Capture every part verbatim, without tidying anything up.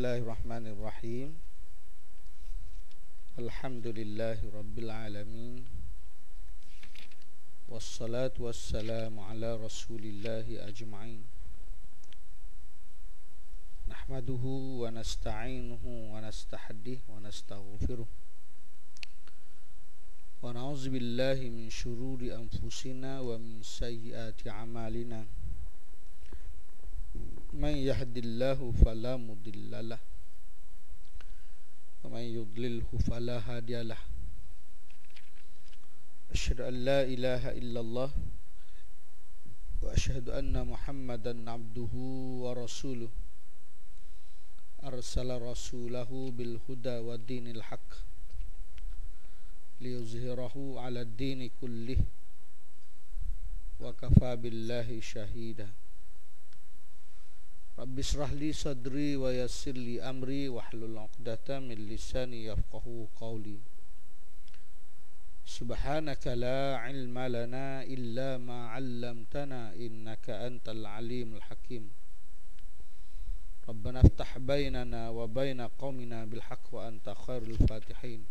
Bismillahirrahmanirrahim. Alhamdulillahi Rabbil Alamin. Wassalatu wassalamu ala rasulillahi ajma'in. Nahmaduhu wa nasta'inuhu wa nastahdih wa nastaghfiruh. Wa na'udzu billahi min syururi anfusina wa min sayyiati a'malina. Man yahdillahu fala mudhillalah wa man yudlilhu fala hadiyalah. Asyhadu an la ilaha illallah wa asyhadu anna Muhammadan abduhu wa rasuluh. Arsala rasulahu bil huda wa dinil haqq liyuzhirahu ala ad-dini kullih wa kafa billahi shahida. Rabbi shrah li sadri wa yassir li amri wahlul 'uqdatam min lisani yafqahu qawli. Subhanaka la ilma lana illa ma 'allamtana innaka antal alimul hakim. Rabbana iftah bainana wa baina qaumina bil haqq wa anta khairul fatihin.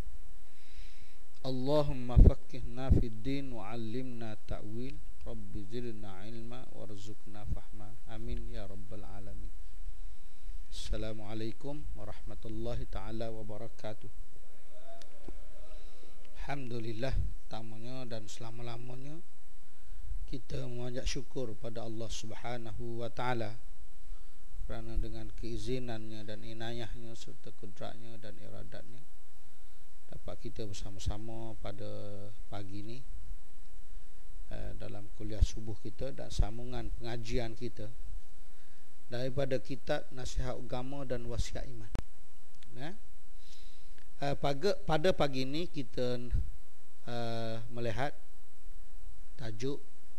Allahumma faqqihna fid din wa 'allimna ta'wil. Rabbi zidna ilma warzuqna fahma. Amin ya rabbal alamin. Assalamualaikum warahmatullahi taala wabarakatuh. Alhamdulillah, tamanya dan selama-lamanya kita memanjat syukur pada Allah Subhanahu wa taala kerana dengan keizinannya dan inayahnya serta kudratnya dan iradatnya dapat kita bersama-sama pada pagi ini dalam kuliah subuh kita dan sambungan pengajian kita daripada kitab Nasihat Agama dan Wasiat Iman. Nah, pada pada pagi ini kita uh, melihat tajuk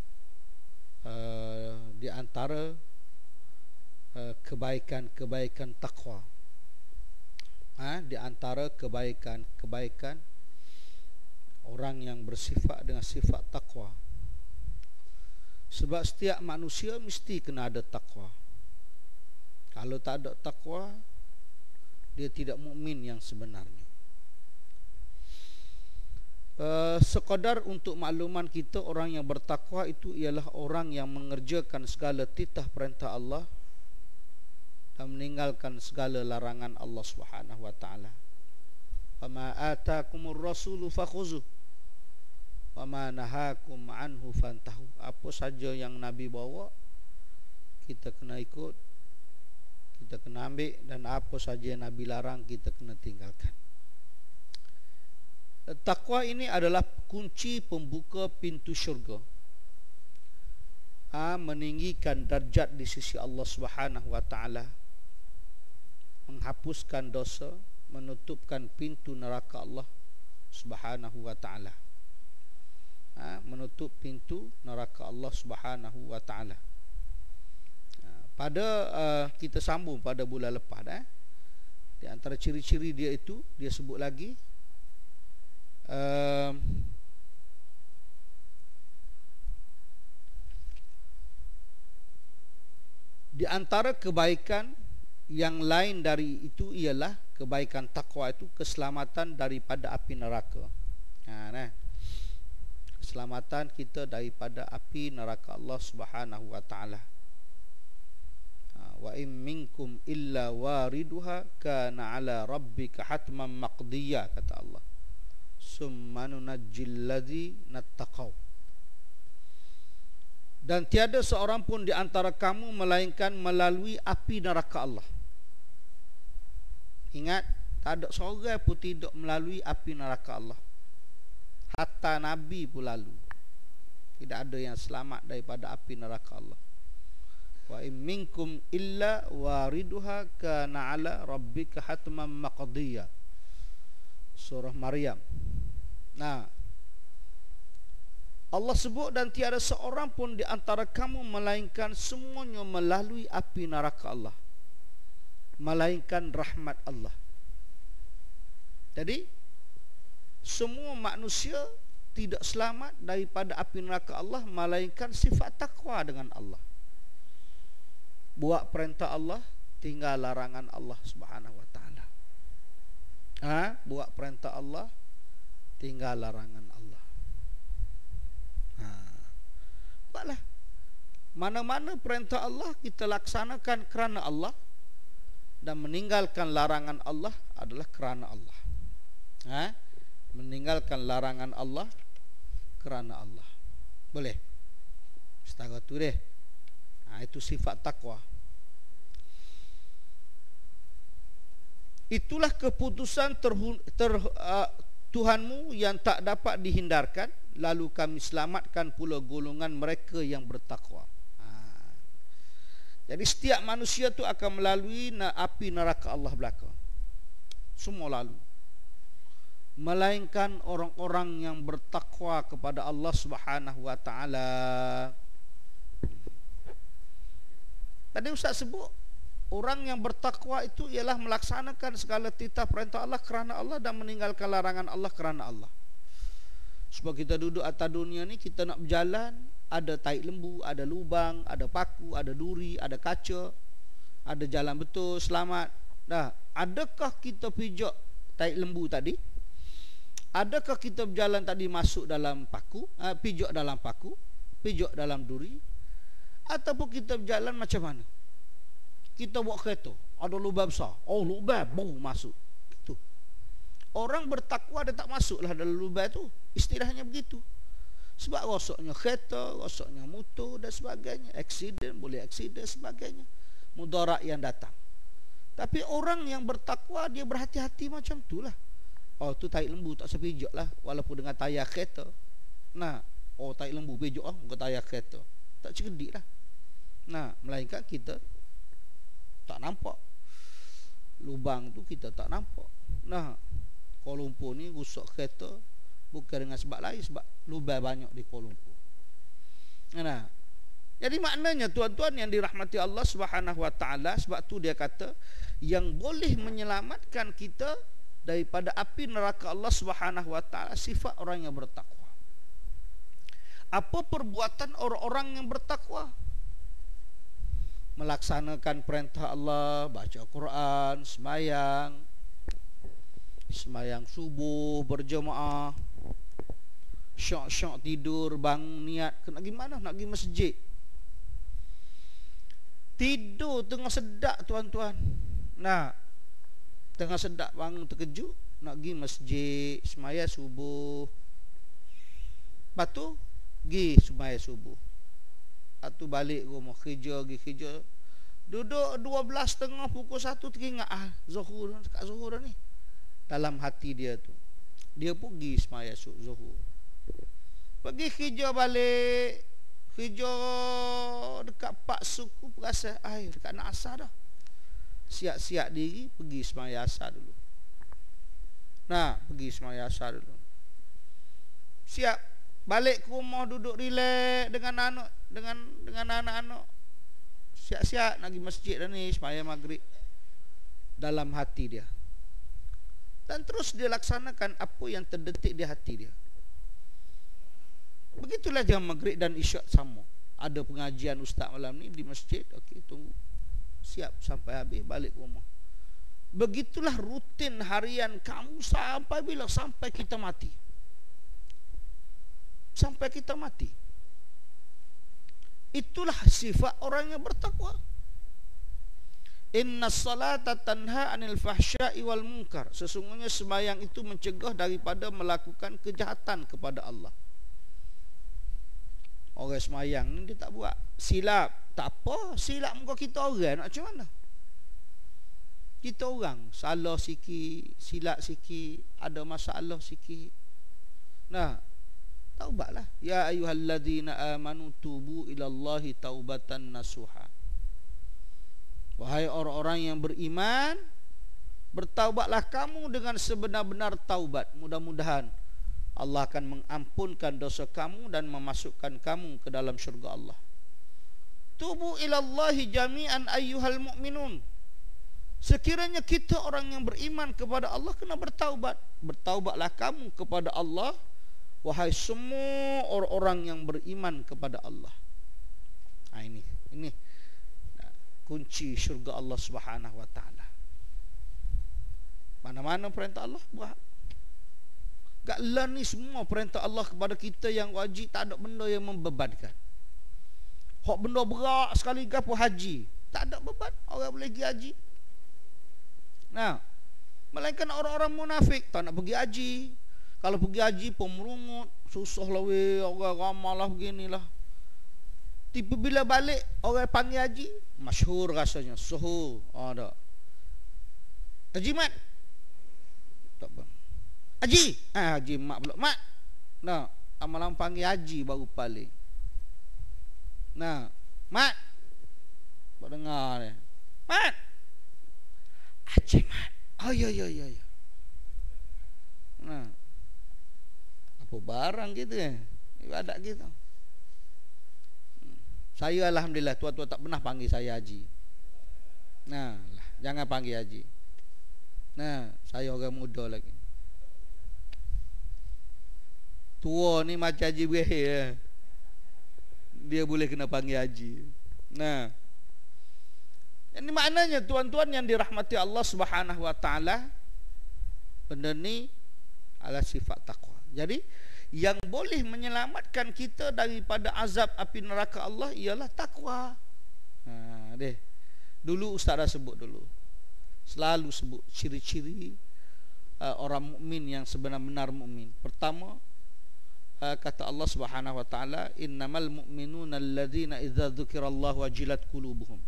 uh, di antara uh, kebaikan-kebaikan takwa. Ha, di antara kebaikan-kebaikan orang yang bersifat dengan sifat takwa. Sebab setiap manusia mesti kena ada takwa. Kalau tak ada takwa, dia tidak mukmin yang sebenarnya. Uh, sekadar untuk makluman kita, orang yang bertakwa itu ialah orang yang mengerjakan segala titah perintah Allah dan meninggalkan segala larangan Allah Subhanahu wa taala. Wa ma ataakumur rasulu fakhuzuh wa ma nahakum anhu fantahu. Apa saja yang Nabi bawa kita kena ikut, kita kena ambil, dan apa saja yang Nabi larang kita kena tinggalkan. Takwa ini adalah kunci pembuka pintu syurga, ha, meninggikan darjat di sisi Allah Subhanahu wa taala, menghapuskan dosa, menutupkan pintu neraka Allah Subhanahu wa taala. Ha, menutup pintu neraka Allah Subhanahu wa taala. Ha, pada uh, kita sambung pada bulan lepas, eh? Di antara ciri-ciri dia itu, dia sebut lagi uh, di antara kebaikan yang lain dari itu ialah kebaikan takwa itu keselamatan daripada api neraka. Ha, nah. Keselamatan kita daripada api neraka Allah Subhanahu wa taala. Wa in minkum illa wariduha kana ala rabbika hatman maqdiya, kata Allah. Summa nunajjil ladzi nattaqau. Dan tiada seorang pun di antara kamu melainkan melalui api neraka Allah. Ingat, tak ada seorang pun tidak melalui api neraka Allah. Hatta Nabi pun lalu. Tidak ada yang selamat daripada api neraka Allah. Wa in minkum illa wariduha kana ala rabbika hatman maqdiya. Surah Maryam. Nah, Allah sebut, dan tiada seorang pun di antara kamu melainkan semuanya melalui api neraka Allah, melainkan rahmat Allah. Jadi semua manusia tidak selamat daripada api neraka Allah melainkan sifat takwa dengan Allah. Buat perintah Allah, tinggal larangan Allah Subhanahu wa taala. Ha, buat perintah Allah, tinggal larangan Allah. Ha. Buatlah. Mana-mana perintah Allah kita laksanakan kerana Allah, dan meninggalkan larangan Allah adalah kerana Allah. Ha? Meninggalkan larangan Allah kerana Allah. Boleh? Setakat tu deh. Ha, itu sifat takwa. Itulah keputusan ter, ter, uh, Tuhanmu yang tak dapat dihindarkan, lalu kami selamatkan pula golongan mereka yang bertakwa. Ha. Jadi setiap manusia tu akan melalui api neraka Allah belaka. Semua lalu. Melainkan orang-orang yang bertakwa kepada Allah Subhanahu wa taala. Tadi Ustaz sebut, orang yang bertakwa itu ialah melaksanakan segala titah perintah Allah kerana Allah dan meninggalkan larangan Allah kerana Allah. Sebab kita duduk atas dunia ni, kita nak berjalan, ada tahi lembu, ada lubang, ada paku, ada duri, ada kaca, ada jalan betul, selamat. Dah, adakah kita pijak tahi lembu tadi? Adakah kita berjalan tadi masuk dalam paku, uh, pijak dalam paku, pijak dalam duri? Ataupun kita berjalan macam mana? Kita bawa kereta, ada lubang besar, oh lubang, bau masuk. Itu. Orang bertakwa dia tak masuklah dalam lubang tu. Istilahnya begitu. Sebab rosaknya kereta, rosaknya motor dan sebagainya, aksiden, boleh aksiden sebagainya, mudarat yang datang. Tapi orang yang bertakwa, dia berhati-hati macam itulah. Oh tu tahi lembu tak sepijak lah, walaupun dengan tayar kereta. Nah, oh tahi lembu pijak lah, bukan tayar kereta, tak cerdik lah. Nah, melainkan kita tak nampak lubang tu, kita tak nampak. Nah, Kuala Lumpur ni rusak kereta bukan dengan sebab lain, sebab lubang banyak di Kuala Lumpur. Nah, jadi maknanya tuan-tuan yang dirahmati Allah Subhanahu wa taala, sebab tu dia kata yang boleh menyelamatkan kita daripada api neraka Allah Subhanahu wa taala sifat orang yang bertakwa. Apa perbuatan orang-orang yang bertakwa? Melaksanakan perintah Allah, baca Quran, semayang, semayang subuh berjemaah, syak-syak tidur, bangun niat, nak pergi mana? Nak pergi masjid. Tidur tengah sedak tuan-tuan. Nah, tengah sedak bangun terkejut, nak pergi masjid, semayang subuh. Lepas tu, pergi semayang subuh. Lepas tu balik rumah, kerja, pergi kerja. Duduk dua belas tengah pukul satu teringat, ah, Zuhur, dekat Zuhur dah ni. Dalam hati dia tu, dia pergi semayang Zuhur. Pergi kerja balik, kerja dekat Pak Suku, perasa air dekat nak asar dah. Siap-siap diri, pergi semayang asar dulu. Nah, pergi semayang asar dulu. Siap, balik ke rumah, duduk relax dengan anak, dengan dengan anak-anak. Siap-siap nak pergi masjid dah ni, semayang maghrib. Dalam hati dia. Dan terus dia laksanakan apa yang terdetik di hati dia. Begitulah jam maghrib dan isyak sama. Ada pengajian ustaz malam ni di masjid, okey, tunggu. Siap sampai habis, balik ke rumah. Begitulah rutin harian kamu sampai bila? Sampai kita mati. Sampai kita mati. Itulah sifat orang yang bertakwa. Inna salata tanha anil fahsya'i wal munkar. Sesungguhnya sembahyang itu mencegah daripada melakukan kejahatan kepada Allah. Orang sembahyang ni dia tak buat, silap, tak apa, silap muka kita orang, nak macam mana? Kita orang salah sikit, silap sikit, ada masalah sikit. Nah, taubatlah. Ya ayyuhalladzina amanu tubu ilallahi taubatan nasuha. Wahai orang-orang yang beriman, bertaubatlah kamu dengan sebenar-benar taubat. Mudah-mudahan Allah akan mengampunkan dosa kamu dan memasukkan kamu ke dalam syurga Allah. Tubu ilallahi jami'an ayyuhal mu'minun. Sekiranya kita orang yang beriman kepada Allah, kena bertaubat. Bertaubatlah kamu kepada Allah, wahai semua orang-orang yang beriman kepada Allah. Ha, ini, ini. kunci syurga Allah Subhanahu wa taala. Mana-mana perintah Allah buat. Gak lah ni semua perintah Allah kepada kita yang wajib, tak ada benda yang membebankan. Hak benda berat sekali gapo haji, tak ada beban, orang boleh pergi haji. Nah, melainkan orang-orang munafik tak nak pergi haji. Kalau pergi haji pun merungut, susah lah weh, orang ramah lah beginilah. Tiba bila balik orang panggil haji, masyhur rasanya, suhu, ada. Haji mat. Tak bang. Haji. Ah, haji mak pula. Mak. Nah, amalan panggil haji baru balik. Nah, mat. Buat dengar ni. Mat. Haji mat. Oh ya ya ya ya. Nah. Apa barang gitu ya? Ibadat gitu. Saya alhamdulillah tua-tua tak pernah panggil saya haji. Nah, lah, jangan panggil haji. Nah, saya orang muda lagi. Tua ni macam haji berakhir. Dia boleh kena panggil haji. Nah, ini maknanya tuan-tuan yang dirahmati Allah Subhanahu wa taala, benda ni adalah sifat takwa. Jadi yang boleh menyelamatkan kita daripada azab api neraka Allah ialah takwa. Ha, deh. Dulu ustaz dah sebut dulu. Selalu sebut ciri-ciri uh, orang mukmin yang sebenar-benar mukmin. Pertama, uh, kata Allah Subhanahu wa taala, innamal mu'minuna alladzina idza dzukirallahu wajilat qulubuhum.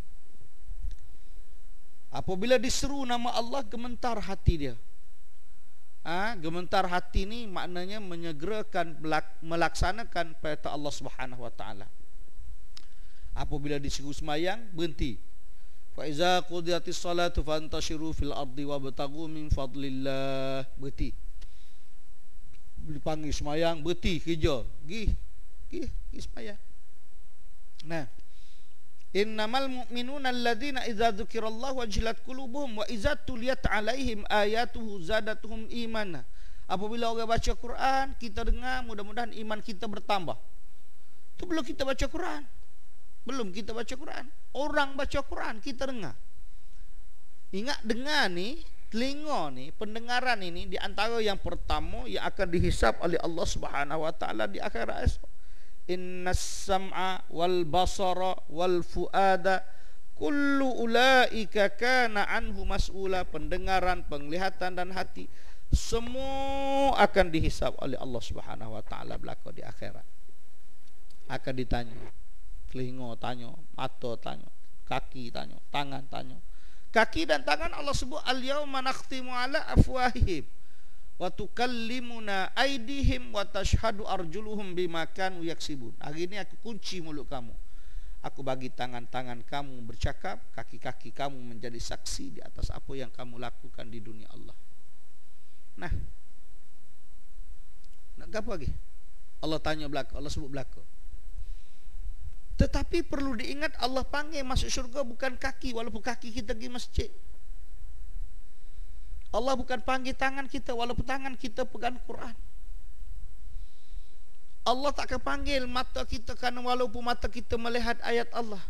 Apabila diseru nama Allah, gemetar hati dia. Ha, gemetar hati ni maknanya menyegerakan, melaksanakan perintah Allah Subhanahu wa taala. Apabila disuruh sembahyang, berhenti. Fa iza qudiyatis salatu fantashiru fil ardi wabtaghu min fadlillah. Berhenti. Dipanggil sembahyang, berhenti kerja. Gi, gi, gi sembahyang. Nah, innamal mu'minuna alladzina idza dzukirallahu wajilat qulubuhum wa idza tuliyat alaihim ayatuhu zadatuhum imana. Apabila orang baca Quran, kita dengar, mudah-mudahan iman kita bertambah. Itu belum kita baca Quran. Belum kita baca Quran. Orang baca Quran, kita dengar. Ingat dengar ni, telinga ni, pendengaran ini di antara yang pertama yang akan dihisap oleh Allah Subhanahu wa taala di akhirat esok. Innas sam'a wal basara wal fuada kullu ulaika kana anhu mas'ula. Pendengaran, penglihatan dan hati semua akan dihisap oleh Allah Subhanahu wa taala belaka di akhirat. Akan ditanya. Telinga tanya, mata tanya, kaki tanya, tangan tanya. Kaki dan tangan Allah sebut al-yauma nakhtimu ala afwahihim wa tukallimuna aydihim wa tashhadu arjuluhum bima kanu yaksibun. Hari ini aku kunci mulut kamu. Aku bagi tangan-tangan kamu bercakap, kaki-kaki kamu menjadi saksi di atas apa yang kamu lakukan di dunia Allah. Nah, nak apa lagi? Allah tanya belaka, Allah sebut belaka. Tetapi perlu diingat, Allah panggil masuk syurga bukan kaki, walaupun kaki kita pergi masjid. Allah bukan panggil tangan kita, walaupun tangan kita pegang Quran. Allah tak akan panggil mata kita kerana walaupun mata kita melihat ayat Allah.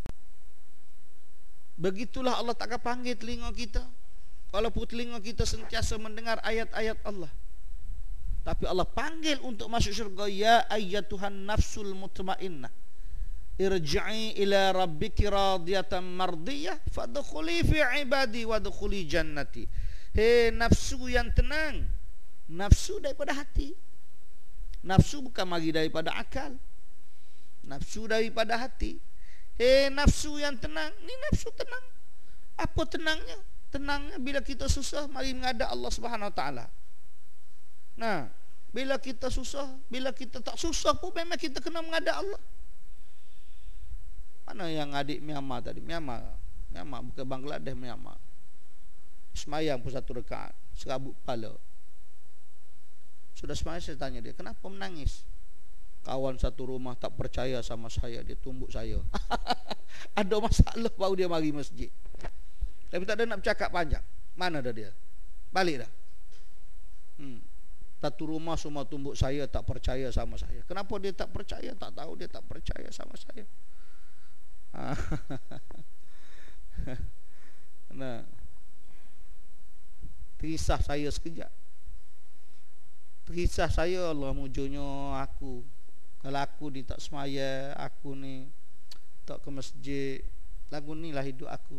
Begitulah Allah tak akan panggil telinga kita, walaupun telinga kita sentiasa mendengar ayat-ayat Allah. Tapi Allah panggil untuk masuk syurga, ya ayyatuhan nafsul mutmainnah, irji'i ila rabbiki radiyatan mardiyah fadkhuli fi ibadi wadkhuli jannati. Hei nafsu yang tenang, nafsu daripada hati. Nafsu bukan mari daripada akal, nafsu daripada hati. Hei nafsu yang tenang, ni nafsu tenang. Apa tenangnya? Tenangnya bila kita susah mari menghadap Allah Subhanahu wa taala. Nah, bila kita susah, bila kita tak susah pun memang kita kena menghadap Allah. Mana yang adik Myanmar tadi? Myanmar, Myanmar bukan Bangladesh, Myanmar. Semayang pun satu rakaat, serabut kepala. Sudah semayang saya tanya dia, kenapa menangis? Kawan satu rumah tak percaya sama saya, dia tumbuk saya. Ada masalah baru dia mari masjid. Tapi tak ada nak bercakap panjang. Mana dah dia? Balik dah. Hmm. Satu rumah semua tumbuk saya, tak percaya sama saya. Kenapa dia tak percaya? Tak tahu dia tak percaya sama saya. Nah, terisah saya sekejap. Terisah saya, Allah mujurnya aku. Kalau aku ni tak semaya, aku ni tak ke masjid, lagu ni lah hidup aku.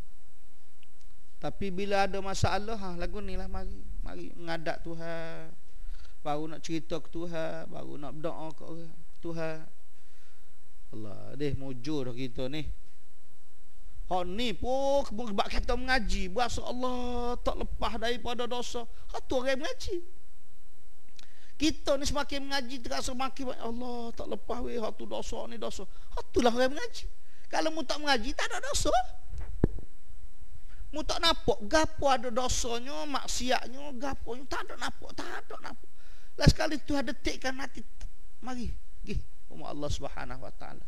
Tapi bila ada masalah, ha, lagu ni lah mari. Mari menghadap Tuhan. Baru nak cerita ke Tuhan, baru nak berdoa ke orang Tuhan. Allah, deh mujur dah kita ni. Hak ni pun sebab kita mengaji, berasa Allah tak lepas daripada dosa. Hak tu orang mengaji. Kita ni semakin mengaji terasa makin Allah tak lepas weh, hak tu dosa ni dosa. Hak tu lah orang mengaji. Kalau mu tak mengaji tak ada dosa. Mu tak nampak gapo ada dosanya, maksiatnya, gaponya tak ada nampak, tak ada nampak. Lah sekali tu ada detikkan hati, mari pergi rumah Allah Subhanahu wa taala.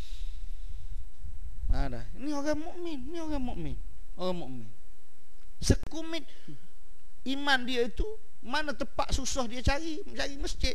Ada. Ini orang mukmin, ini orang mukmin. Orang mukmin. Sekumit iman dia itu, mana tempat susah dia cari, mencari masjid.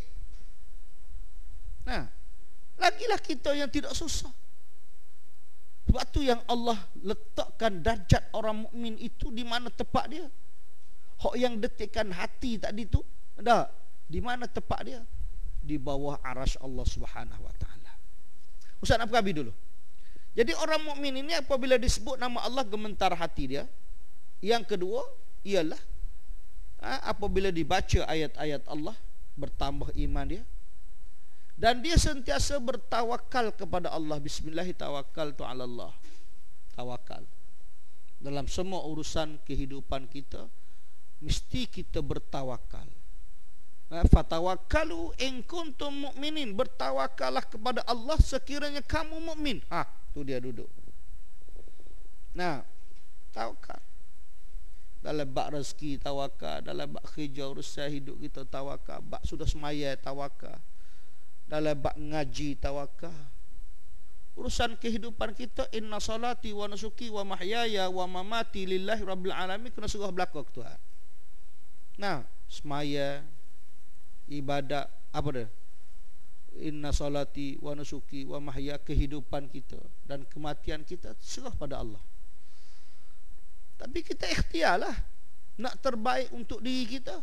Nah, lagilah kita yang tidak susah. Sebab tu yang Allah letakkan darjat orang mukmin itu di mana tempat dia. Hak yang detikkan hati tadi tu, dah di mana tempat dia? Di bawah arasy Allah Subhanahu wa taala. Ustaz nak pergi dulu. Jadi orang mukmin ini apabila disebut nama Allah gemetar hati dia. Yang kedua ialah apabila dibaca ayat-ayat Allah bertambah iman dia, dan dia sentiasa bertawakal kepada Allah. Bismillahirrahmanirrahim, ala Allah. Tawakal dalam semua urusan kehidupan kita, mesti kita bertawakal. Fatawakkalu in kuntum mu'minin, bertawakallah kepada Allah sekiranya kamu mukmin. Ha, tu dia duduk. Nah, tawakal. Dalam bab rezeki tawakal, dalam bab kerja urusan hidup kita tawakal, bab sudah semaya tawakal, dalam bab ngaji tawakal, urusan kehidupan kita, inna salati wa nusuki wa mahyaya wa mamati lillahi rabbil alamin, kena suruh belakang ke Tuhan. Nah, semaya ibadat apa dia? Inna salati wa nusuki wa mahya, kehidupan kita dan kematian kita serah pada Allah. Tapi kita ikhtiarlah nak terbaik untuk diri kita.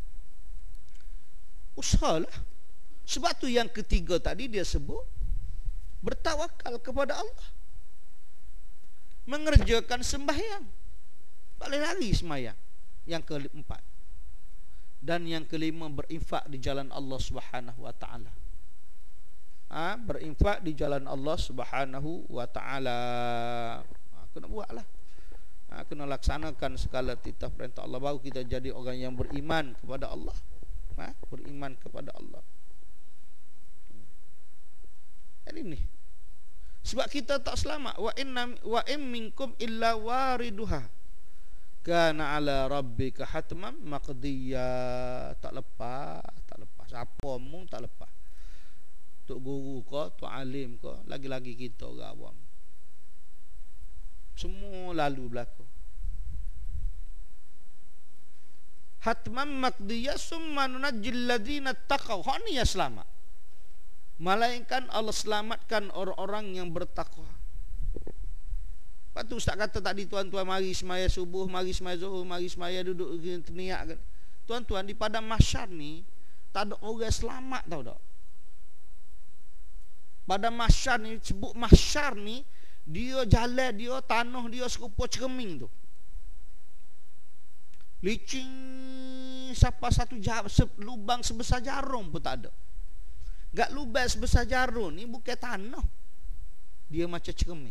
Usahalah. Sebab tu yang ketiga tadi dia sebut bertawakal kepada Allah. Mengerjakan sembahyang. Balik lagi sembahyang. Yang keempat. Dan yang kelima berinfak di jalan Allah Subhanahu wa taala. Ha, berinfak di jalan Allah Subhanahu wa taala. Ha, kena buatlah. Ha, kena laksanakan segala titah perintah Allah, baru kita jadi orang yang beriman kepada Allah. Ha, beriman kepada Allah. Jadi ni. Sebab kita tak selamat. Wa inna wa in minkum illa wariduha kana ala rabbika hatman maqdiya. Tak lepas, tak lepas. Apa mu tak lepas. Tok guru ke, tok alim ke, lagi-lagi kita orang awam. Semua lalu berlaku. Hatman maqdiya summa nunajjil ladzina taqaw. Hak ni yang selamat. Melainkan Allah selamatkan orang-orang yang bertakwa. Lepas tu Ustaz kata tadi, tuan-tuan mari semaya subuh, mari semaya zuhur, mari semaya duduk teniak. Tuan-tuan, di padang mahsyar ni tak ada orang selamat, tahu tak? Padang mahsyar ni, sebut mahsyar ni, dia jalan dia, tanah dia serupa cermin tu. Licin sampai satu jar, lubang sebesar jarum pun tak ada. Gak lubang sebesar jarum ni bukan tanah. Dia macam cermin.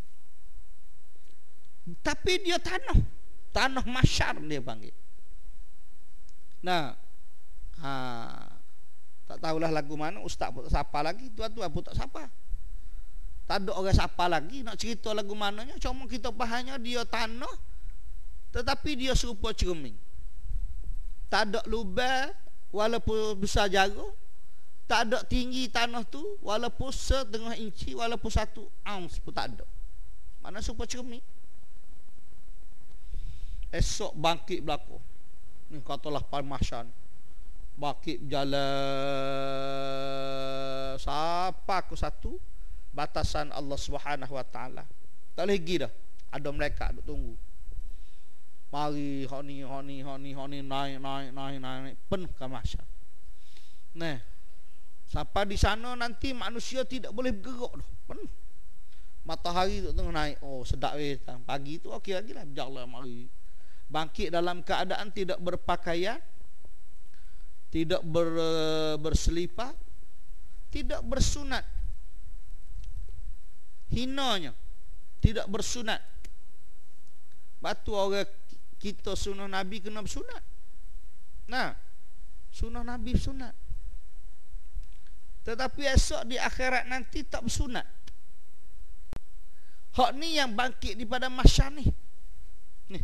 Tapi dia tanah. Tanah mahsyar dia panggil. Nah, ha, tak tahulah lagu mana, ustaz pun tak siapa lagi, tuan-tuan pun tak siapa. Tak ada orang siapa lagi nak cerita lagu mananya. Cuma kita fahamnya dia tanah, tetapi dia serupa cermin. Tak ada lubang walaupun besar jarum. Tak ada tinggi tanah tu walaupun setengah inci, walaupun satu ounce pun tak ada. Mana serupa cermin. Esok bangkit berlaku. Ni katalah Palmasan. Bangkit berjalan sampai ke satu batasan Allah Subhanahu wa taala. Tak lagi dah. Ada mereka duk tunggu. Mari hok ni hok ni hok ni hok ni naik naik naik naik penuh ke mahsyar. Nah, sampai di sana nanti manusia tidak boleh bergerak dah. Penuh. Matahari tu tengah naik. Oh, sedap weh. Pagi tu okey lagi lah. Berjalan mari. Bangkit dalam keadaan tidak berpakaian, tidak ber, berselipar, tidak bersunat. Hinanya tidak bersunat. Batu orang kita sunnah Nabi kena bersunat. Nah, sunnah Nabi sunat. Tetapi esok di akhirat nanti tak bersunat. Hak ni yang bangkit daripada mahsyar ni. Ni.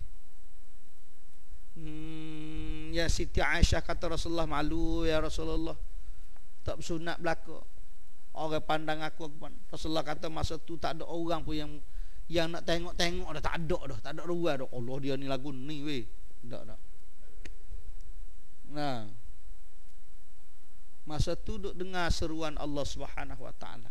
Hmm, ya Siti Aisyah kata Rasulullah, malu ya Rasulullah. Tak bersunat belaka. Orang pandang aku, aku pandang. Rasulullah kata masa tu tak ada orang pun yang yang nak tengok-tengok dah, tak ada dah, tak ada ruang dah. Allah, dia ni lagu ni weh. Tak tak. Nah. Masa tu duk dengar seruan Allah Subhanahu Wa Taala.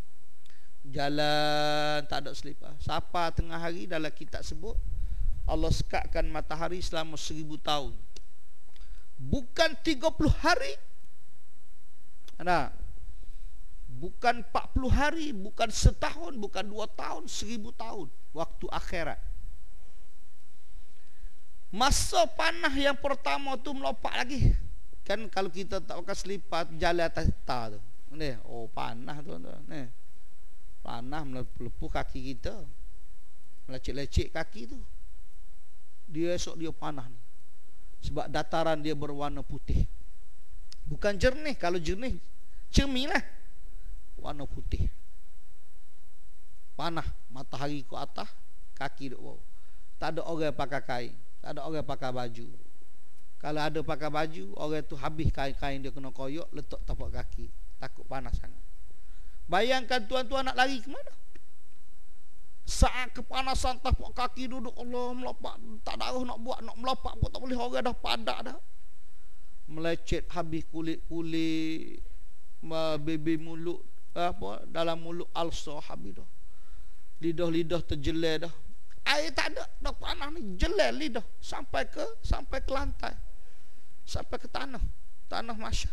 Jalan tak ada selipar. Siapa tengah hari dalam kitab sebut Allah sekatkan matahari selama seribu tahun. Bukan tiga puluh hari. Nah. Bukan empat puluh hari, bukan setahun, bukan dua tahun, seribu tahun. Waktu akhirat. Masa panah yang pertama tu melompat lagi. Kan kalau kita tak pakai selipar, jalan atas tar tu. Ni, oh panah tu. Ni. Panah melepuh kaki kita. Melecek-lecek kaki tu. Dia esok dia panah ni. Sebab dataran dia berwarna putih. Bukan jernih. Kalau jernih, cermin lah. Warna putih. Panah, matahari ke atas, kaki duk bawah. Tak ada orang pakai kain, tak ada orang pakai baju. Kalau ada pakai baju, orang tu habis kain-kain dia kena koyok, letak tapak kaki. Takut panas sangat. Bayangkan tuan-tuan nak lari ke mana? Saat kepanasan tapak kaki duduk, Allah melompat, tak darah nak buat, nak melompat pun tak boleh, orang dah padak dah. Melecet habis kulit-kulit, baby mulut, apa dalam mulut ulcer habis dah. Lidah-lidah terjelai dah. Air tak ada, dah panas ni jelai lidah sampai ke sampai ke lantai. Sampai ke tanah, tanah mahsyar.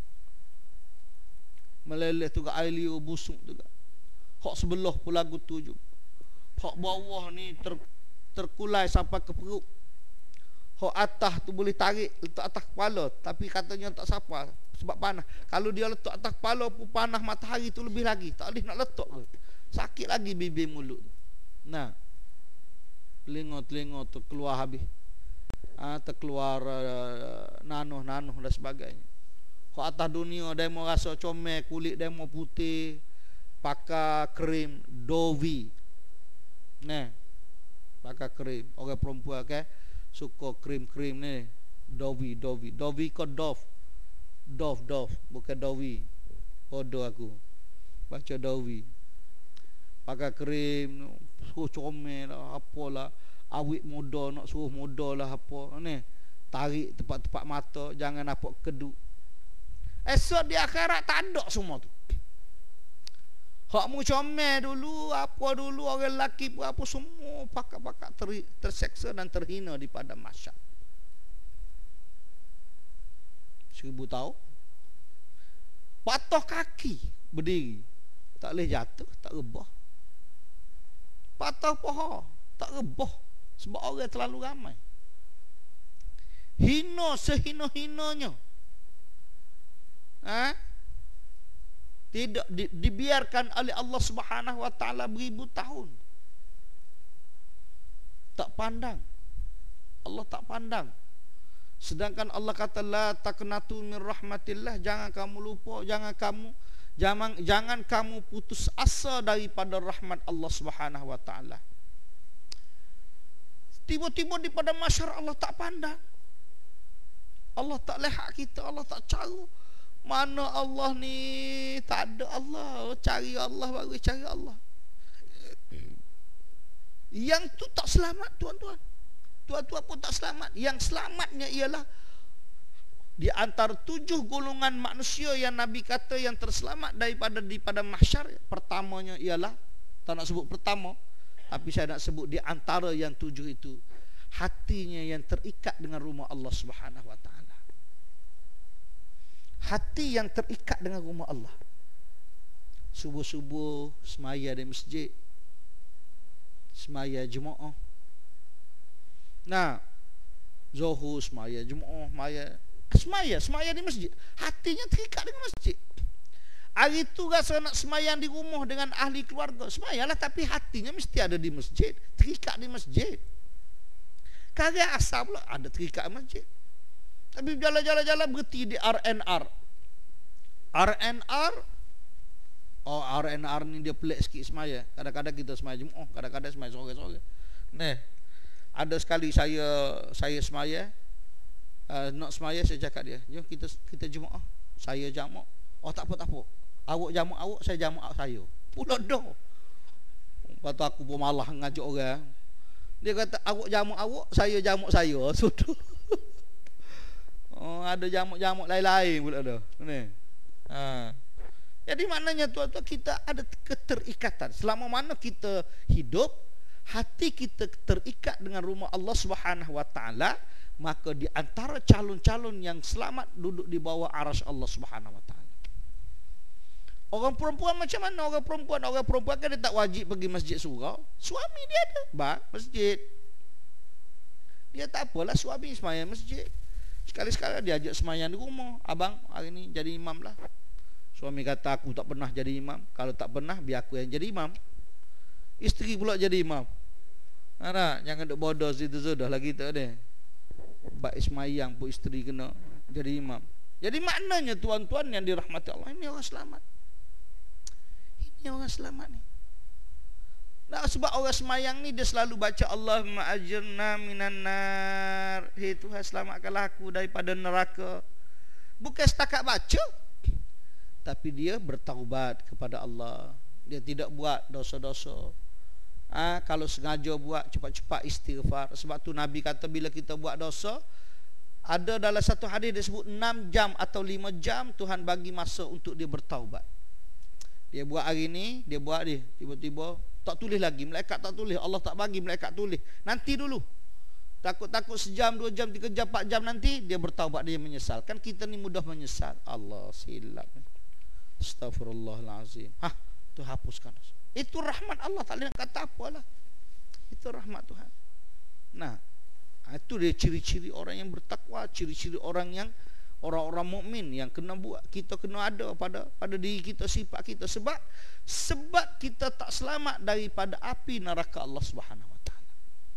Meleleh tu air liur busuk juga. Hak sebelah pun lagu tu juga. Hak bawah ni ter, terkulai sampai ke perut. Hak atas tu boleh tarik letak atas kepala, tapi katanya tak siapa sebab panas. Kalau dia letak atas kepala pun panas matahari tu lebih lagi. Tak boleh nak letak ke. Sakit lagi bibir mulut. Nah. Telinga-telinga tu keluar habis. Ah, terkeluar uh, nanuh-nanuh dan sebagainya. Kau atas dunia dia mau rasa comel, kulit dia mau putih, pakai krim Dove. Nah. Pakai krim. Orang perempuan kan suka krim-krim ni. Dove, Dove. Dove ke Dove? Dove, Dove, bukan Dovi. Bodoh aku. Baca Dovi. Pakai krim, suruh comel lah, apalah. Awet muda, nak suruh muda lah apa. Ni, tarik tempat-tempat mata, jangan nampak kedut. Esok di akhirat tak ada semua tu. Hak mu comel dulu, apa dulu, orang lelaki pun apa semua pakak-pakak ter, terseksa dan terhina di padang mahsyar. Seribu tahun. Patah kaki berdiri, tak boleh jatuh, tak rebah. Patah paha, tak rebah, sebab orang terlalu ramai. Hina sehina-hinanya. Ha? Tidak di, dibiarkan oleh Allah Subhanahu Wa Taala beribu tahun. Tak pandang. Allah tak pandang. Sedangkan Allah kata la taqnatu min rahmatillah, jangan kamu lupa, jangan kamu jangan jangan kamu putus asa daripada rahmat Allah Subhanahu Wa Taala. Tiba-tiba di pada masyarakat Allah tak pandang. Allah tak lihat kita, Allah tak cari. Mana Allah ni? Tak ada Allah. Cari Allah baru cari Allah. Yang tu tak selamat tuan-tuan. Tuan-tuan pun tak selamat. Yang selamatnya ialah di antara tujuh golongan manusia yang Nabi kata yang terselamat daripada di pada mahsyar. Pertamanya ialah, tak nak sebut pertama, Tapi saya nak sebut di antara yang tujuh itu, hatinya yang terikat dengan rumah Allah Subhanahu wa taala. Hati yang terikat dengan rumah Allah. Subuh-subuh semaya di masjid, semaya Jumaat. Nah, Zuhur semaya Jumaat, semaya semaya, semaya di masjid. Hatinya terikat dengan masjid. Hari itu rasa nak semayang di rumah dengan ahli keluarga, semayalah, tapi hatinya mesti ada di masjid, terikat di masjid. Kagak asal pula ada terikat di masjid. Tapi jalan-jalan-jalan berhenti di R N R. R N R, oh R N R ni dia pelik sikit semaya. Kadang-kadang kita semaya Jumaat, kadang-kadang semaya sore-sore. Nah, ada sekali saya saya semaya, uh, nak semaya saya cakap dia, jom kita kita Jumaat, saya jamak. Oh tak apa tak apa. Awak jamak awak, saya jamak saya. Pula dah. Lepas tu aku pun malah ngajak orang. Dia kata awak jamak awak, saya jamak saya. Sudah. Oh, ada jamak-jamak lain-lain pula dah. Ni. Ha. Jadi maknanya tuan-tuan, kita ada keterikatan. Selama mana kita hidup, hati kita terikat dengan rumah Allah Subhanahu wa taala, maka di antara calon-calon yang selamat duduk di bawah arasy Allah Subhanahu wa taala. Orang perempuan macam mana orang perempuan? Orang perempuan kan dia tak wajib pergi masjid surau. Suami dia ada bah masjid. Dia tak apalah suami sembahyang masjid. Sekali-sekala dia ajak sembahyang di rumah. Abang hari ni jadi imam lah. Suami kata aku tak pernah jadi imam. Kalau tak pernah biar aku yang jadi imam. Isteri pula jadi imam. Nah, jangan duk bodoh situ sudah lagi tak ada. Baik sembahyang pun isteri kena jadi imam. Jadi maknanya tuan-tuan yang dirahmati Allah, ini orang selamat. Ini orang selamat ni. Nah, sebab orang semayang ni dia selalu baca Allahumma ajirna minan nar. Hei Tuhan, selamatkanlah aku daripada neraka. Bukan setakat baca, tapi dia bertaubat kepada Allah. Dia tidak buat dosa-dosa. Ah, kalau sengaja buat, cepat-cepat istighfar. Sebab tu Nabi kata bila kita buat dosa, ada dalam satu hadis disebut enam jam atau lima jam Tuhan bagi masa untuk dia bertaubat. Dia buat hari ni, dia buat dia, tiba-tiba tak tulis lagi, malaikat tak tulis, Allah tak bagi malaikat tulis. Nanti dulu. Takut-takut sejam, dua jam, tiga jam, empat jam nanti dia bertaubat, dia menyesal. Kan kita ni mudah menyesal. Allah silap. Astaghfirullahalazim. Hah, tu hapuskan. Itu rahmat Allah, tak boleh nak kata apalah. Itu rahmat Tuhan. Nah, itu dia ciri-ciri orang yang bertakwa, ciri-ciri orang yang orang-orang mukmin yang kena buat, kita kena ada pada pada diri kita, sifat kita, sebab sebab kita tak selamat daripada api neraka Allah Subhanahu wa taala.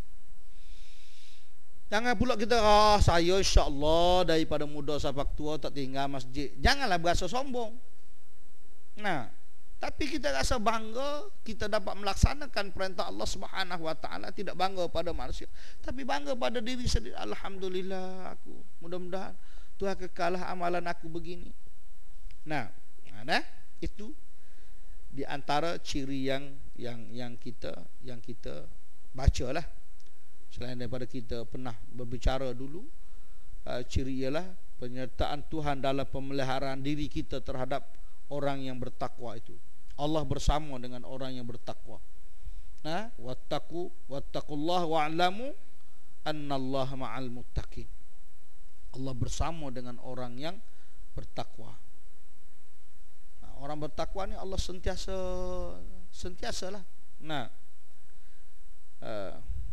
Jangan pula kita ah saya insya-Allah daripada muda sampai tua tak tinggal masjid. Janganlah berasa sombong. Nah, tapi kita rasa bangga kita dapat melaksanakan perintah Allah Subhanahu wa taala, tidak bangga pada manusia, tapi bangga pada diri sendiri. Alhamdulillah aku, mudah-mudahan Tuhan kekalah amalan aku begini. Nah, ada itu di antara ciri yang yang yang kita yang kita bacalah. Selain daripada kita pernah berbicara dulu, uh, ciri ialah penyertaan Tuhan dalam pemeliharaan diri kita terhadap orang yang bertakwa itu. Allah bersama dengan orang yang bertakwa. Nah, wattaqu wattaqullaha wa'lamu annallaha ma'al muttaqin. Allah bersama dengan orang yang bertakwa. Nah, orang bertakwa ni Allah sentiasa sentiasalah. Nah, uh,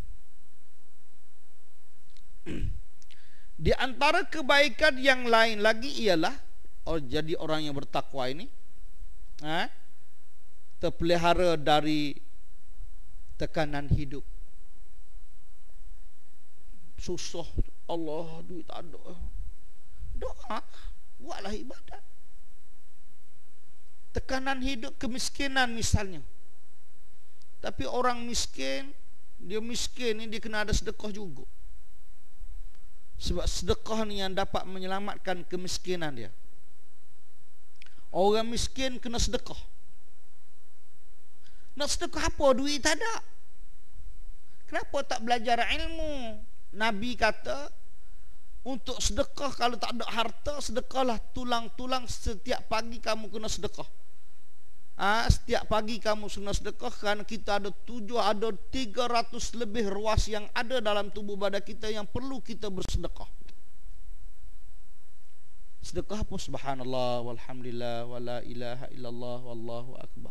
di antara kebaikan yang lain lagi ialah oh, jadi orang yang bertakwa ini ha, terpelihara dari tekanan hidup. Susah, Allah duit tak ada, doa, buatlah ibadat. Tekanan hidup, kemiskinan misalnya. Tapi orang miskin, dia miskin ni dia kena ada sedekah juga. Sebab sedekah ni yang dapat menyelamatkan kemiskinan dia. Orang miskin kena sedekah. Nak sedekah apa? Duit tak ada. Kenapa tak belajar ilmu? Nabi kata untuk sedekah, kalau tak ada harta, sedekahlah tulang-tulang. Setiap pagi kamu kena sedekah. Ah, setiap pagi kamu sunat sedekahkan, kita ada tujuh, ada tiga ratus lebih ruas yang ada dalam tubuh badan kita yang perlu kita bersedekah. Sedekah apa? Subhanallah walhamdulillah wala ilaha illallah wallahu akbar.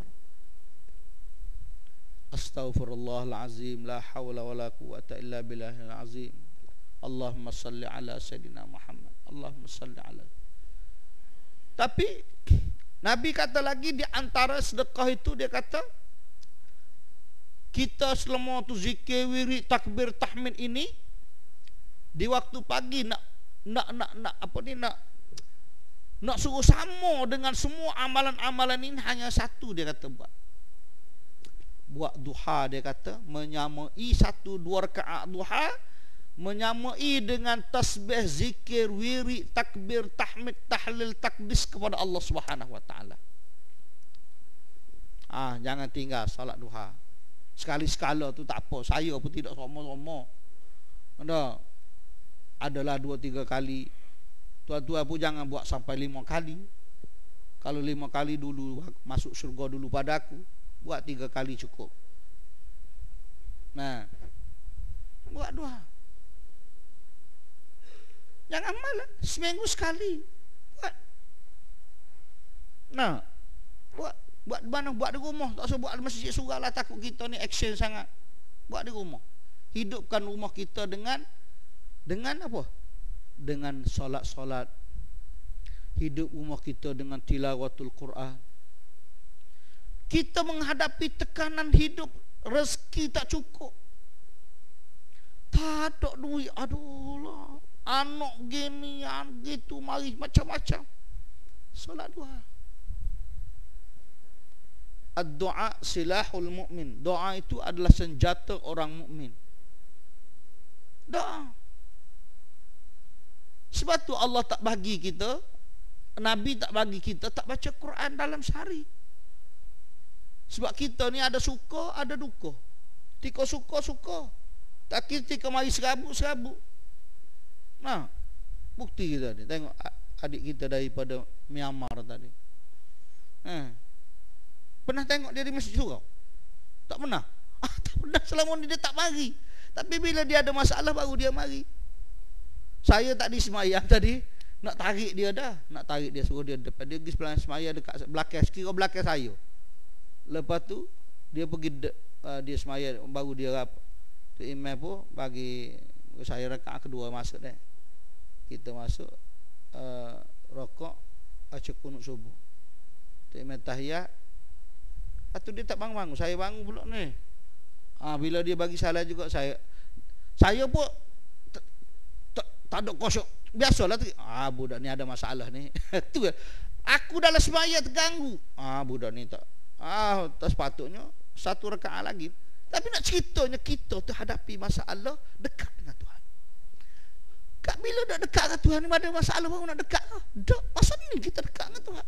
Astaghfirullahal azim, la haula wala quwata illa billahil azim. Allahumma salli ala sayyidina Muhammad. Allahumma salli ala. Tapi Nabi kata lagi di antara sedekah itu, dia kata kita selama tu zikir, wirid, takbir, tahmid ini di waktu pagi nak nak nak nak apa ni nak nak suruh sama dengan semua amalan-amalan ini hanya satu, dia kata buat. Buat duha, dia kata menyamai satu dua rakaat duha, menyamai dengan tasbih, zikir, wirid, takbir, tahmid, tahlil, takdis kepada Allah Subhanahu wa taala. Ah, jangan tinggal salat duha. Sekali-sekala tu tak apa, saya pun tidak sama-sama. Ada adalah dua tiga kali. Tuan-tuan pun jangan buat sampai lima kali. Kalau lima kali dulu masuk syurga dulu pada aku, buat tiga kali cukup. Nah, buat duha. Jangan malas, seminggu sekali buat. Nah, buat buat mana? Buat di rumah. Tak usah buat di masjid surau lah, takut kita ni action sangat. Buat di rumah. Hidupkan rumah kita dengan dengan apa? Dengan solat-solat. Hidup rumah kita dengan tilawatul Quran. Kita menghadapi tekanan hidup, rezeki tak cukup, tak ada duit, aduh lah, anak gini, gitu, mari macam-macam. Solat duha. Ad-du'a silahul mu'min. Doa itu adalah senjata orang mukmin. Doa. Sebab tu Allah tak bagi kita, Nabi tak bagi kita tak baca Quran dalam sehari. Sebab kita ni ada suka, ada duka. Tika suka, suka. Tak kira tika mari serabut, serabut. Nah, bukti kita ni. Tengok adik kita daripada Myanmar tadi. Eh. Pernah tengok dia di masjid surau? Tak pernah. Ah, tak pernah, selama ni dia tak mari. Tapi bila dia ada masalah baru dia mari. Saya tadi semayang tadi, nak tarik dia dah, nak tarik dia, suruh dia depan. Dia pergi sebelah semayang dekat belakang, kira belakang saya. Lepas tu dia pergi de, uh, dia semayang, baru dia rap. Tu imam pun bagi saya rakaat kedua masuk dah. Kita masuk uh, rokok, baca kunut subuh. Tu imam tahiyat. Lepas tu dia tak bangun-bangun, saya bangun pula ni. Ah, bila dia bagi salah juga saya saya pun tak, tak, tak ada kosok. Biasalah tu. Ah, budak ni ada masalah ni. Tu aku dalam sembahyang terganggu. Ah, budak ni tak. Ah, tak sepatutnya satu rakaat lagi. Tapi nak ceritanya kita tu hadapi masalah dekat dengan Tuhan. Kak bila dah dekat dengan Tuhan ni ada masalah baru nak dekat. Dak, masa ni kita dekat dengan Tuhan.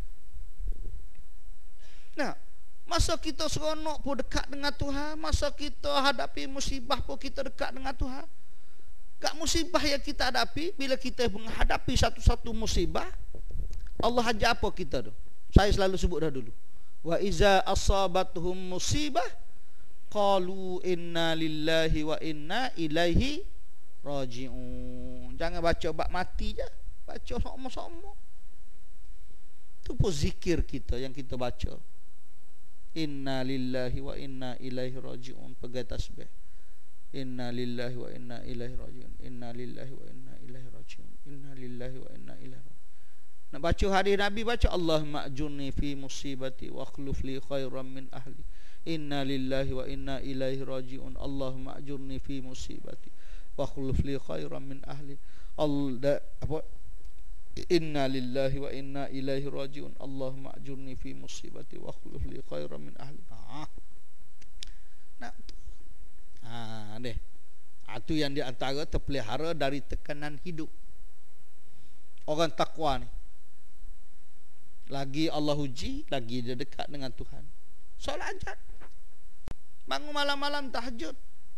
Nah, masa kita seronok pun dekat dengan Tuhan, masa kita hadapi musibah pun kita dekat dengan Tuhan. Kak musibah yang kita hadapi, bila kita menghadapi satu-satu musibah, Allah ajar apa kita tu? Saya selalu sebut dah dulu. Wa iza asabatuhum musibah qalu inna lillahi wa inna ilaihi raji'un. Jangan baca bab mati je, baca sama-sama. Itu pun zikir kita yang kita baca. Inna lillahi wa inna ilaihi raji'un. Pegang tasbih. Inna lillahi wa inna ilaihi raji'un. Inna lillahi wa inna ilaihi raji'un. Inna lillahi wa inna ilaihi raji'un. Nak baca hadis Nabi, baca Allahumma ajurni fi musibati wa akhluf li khairan min ahli. Inna lillahi wa inna ilaihi raji'un. Allahumma ajurni fi musibati wa akhluf li khairan min ahli. Allah apa? Inna lillahi wa inna ilaihi raji'un. Allahumma ajurni fi musibati wa akhluf li khairan min ahli. Ah. Nah. Ah, deh. Itu yang di antara terpelihara dari tekanan hidup. Orang takwa ni. Lagi Allah uji, lagi dia dekat dengan Tuhan. Solat hajat. Bangun malam-malam tahajud.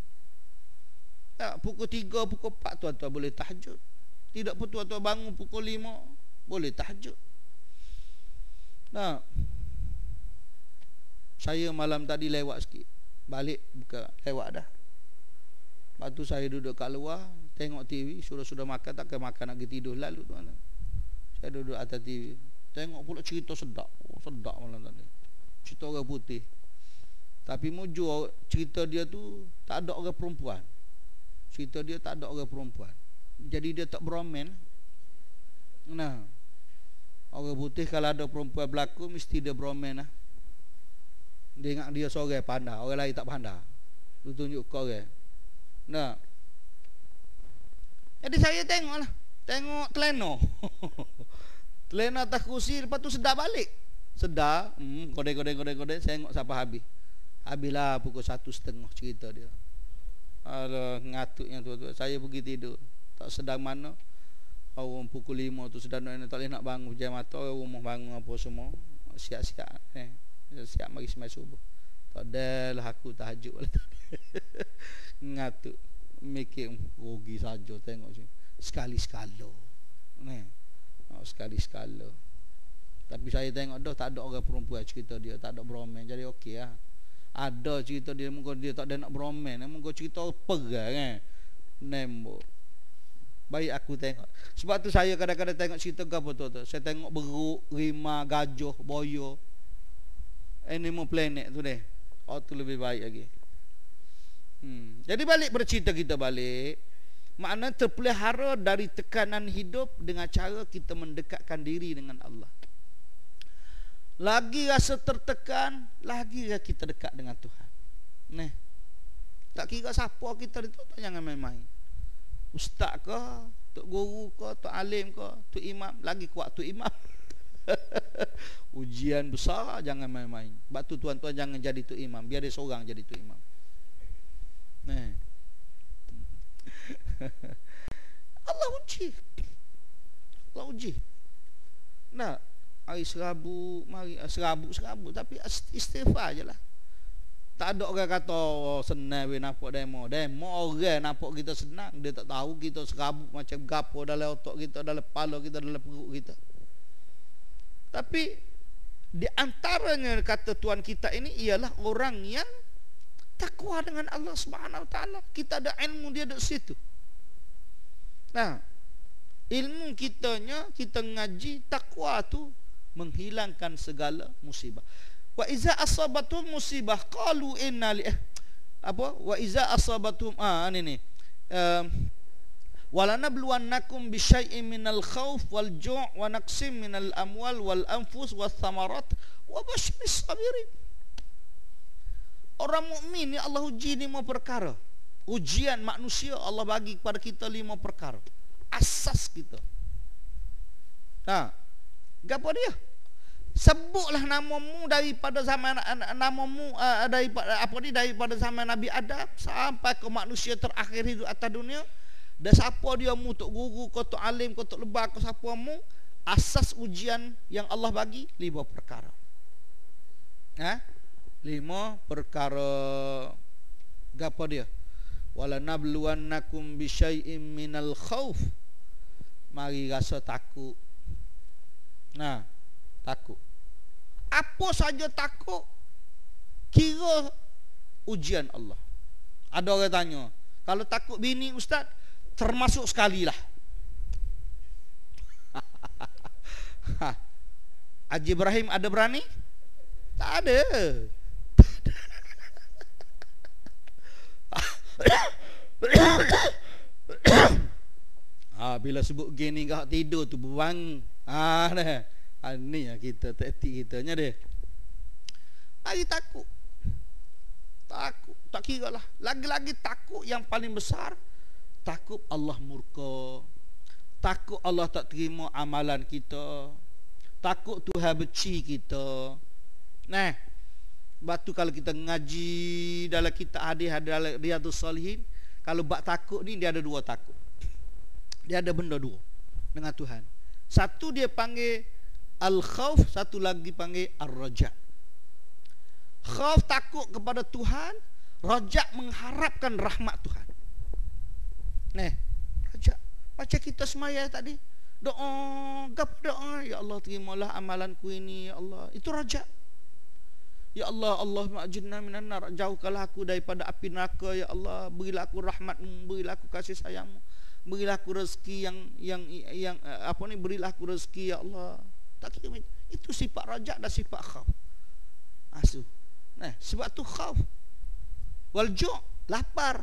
Ya, pukul tiga, pukul empat tuan-tuan boleh tahajud. Tidak pun tuan-tuan bangun pukul lima, boleh tahajud. Nah, Saya malam tadi lewat sikit, balik buka lewat dah. Lepas tu saya duduk kat luar, tengok T V, sudah-sudah makan, tak ke makan, nak pergi tidur lalu tuan. Saya duduk atas T V, tengok pula cerita sedap. Oh, sedap malam tadi. Cerita orang putih. Tapi mujur cerita dia tu tak ada orang perempuan. Cerita dia tak ada orang perempuan. Jadi dia tak beromen. Nah, orang putih kalau ada perempuan berlaku mesti dia beromen lah. Dia ingat dia seorang pandai, orang lain tak pandai. Dia tunjuk kau orang. Nah. Jadi saya tengok lah. Tengok teleno. Teleno atas kursi, lepas tu sedar balik. Sedar, hmm, kode-kode-kode-kode, saya tengok siapa habis. Habislah pukul satu setengah cerita dia. Alah, ngatuknya tu-tu. Saya pergi tidur. Tak sedar mana. Orang pukul lima tu sedar nak, tak boleh nak bangun jam mata, rumah bangun apa semua. Siap-siap eh. Siap mari semai subuh. Tak adalah aku tahajud lah tadi. Ngatuk. Mikir rugi saja tengok sini. Sekali-sekala. Ni. Oh, sekali-sekala. Tapi saya tengok dah tak ada orang perempuan cerita dia, tak ada beromen. Jadi okey lah. Ada cerita dia, mungkin dia tak ada nak beromen, mungkin cerita pegang kan. Nembok. Baik aku tengok. Sebab tu saya kadang-kadang tengok cerita apa tu tu. Saya tengok beruk, rimau, gajah, boyo. Animal Planet tu deh. Oh tu lebih baik lagi. Hmm. Jadi balik bercerita kita balik. Makna terpelihara dari tekanan hidup dengan cara kita mendekatkan diri dengan Allah. Lagi rasa tertekan, lagi kita dekat dengan Tuhan. Nah. Tak kira siapa kita itu, jangan main-main. Ustaz ke, tok guru ke, tok alim ke, tok imam, lagi kuat tok imam. Ujian besar, jangan main-main. Sebab tu tuan-tuan jangan jadi tok imam, biar dia seorang jadi tok imam. Nah. Allah uji. Allah uji. Nah, hari serabu, mari serabu-serabu, tapi istighfar je lah. Tak ada orang kata oh, senang we nampak demo. Demo orang nampak kita senang, dia tak tahu kita serabut macam gapo dalam otak kita, dalam kepala kita, dalam perut kita. Tapi di antaranya kata Tuhan kita ini ialah orang yang takwa dengan Allah Subhanahu Wa Taala. Kita ada ilmu dia di situ. Nah, ilmu kitanya kita ngaji takwa tu menghilangkan segala musibah. Wa iza asabatum musibah qalu inna li apa wa iza asabatum ah ini nih um, walanabluwannakum bisyai'in minal khauf wal ju' wa naqsim minal amwal wal anfus was thamarat wa basyiris sabirin. Orang mukmin ni Allah uji lima perkara. Ujian manusia Allah bagi kepada kita lima perkara. Asas kita. Nah, gapo dia? Sebutlah namamu daripada zaman namamu uh, daripada apa ni daripada zaman Nabi Adam sampai ke manusia terakhir hidup atas dunia. Dan siapa dia mu tok guru, kau tok alim, kau tok lebah, kau siapa mu, asas ujian yang Allah bagi lima perkara. Ha? Lima perkara. Gapo dia? Wala nabluwannakum bisyai'in minal khauf. Mari rasa takut. Nah, takut. Apa saja takut kira ujian Allah. Ada orang tanya, kalau takut bini ustaz termasuk sekali lah. Haji Ibrahim ada berani? Tak ada. Ah, bila sebut gini gak tidur tu buang. Ah, dah. Ah, ni ya kita taktik kitanya dia. Lagi takut. Takut, tak kira lah. Lagi-lagi takut yang paling besar, takut Allah murka. Takut Allah tak terima amalan kita. Takut Tuhan benci kita. Nah, batu kalau kita ngaji dalam kitab hadis dalam Riyadhus Shalihin, kalau bab takut ni dia ada dua takut. Dia ada benda dua dengan Tuhan. Satu dia panggil al-khauf, satu lagi panggil ar-raja. Khauf takut kepada Tuhan, raja mengharapkan rahmat Tuhan. Nih, raja macam kita semaya tadi, doa, gap doa, ya Allah terimalah amalanku ini, ya Allah. Itu raja. Ya Allah, Allahumma ajirna minan nar, jauhkanlah aku daripada api neraka ya Allah, berilah aku rahmat-Mu, berilah aku kasih sayang-Mu, berilah aku rezeki yang yang yang apa ni, berilah aku rezeki ya Allah. Tak kira itu sifat raja dan sifat khauf. Asu. Nah, sebab tu khauf. Wal ju', lapar.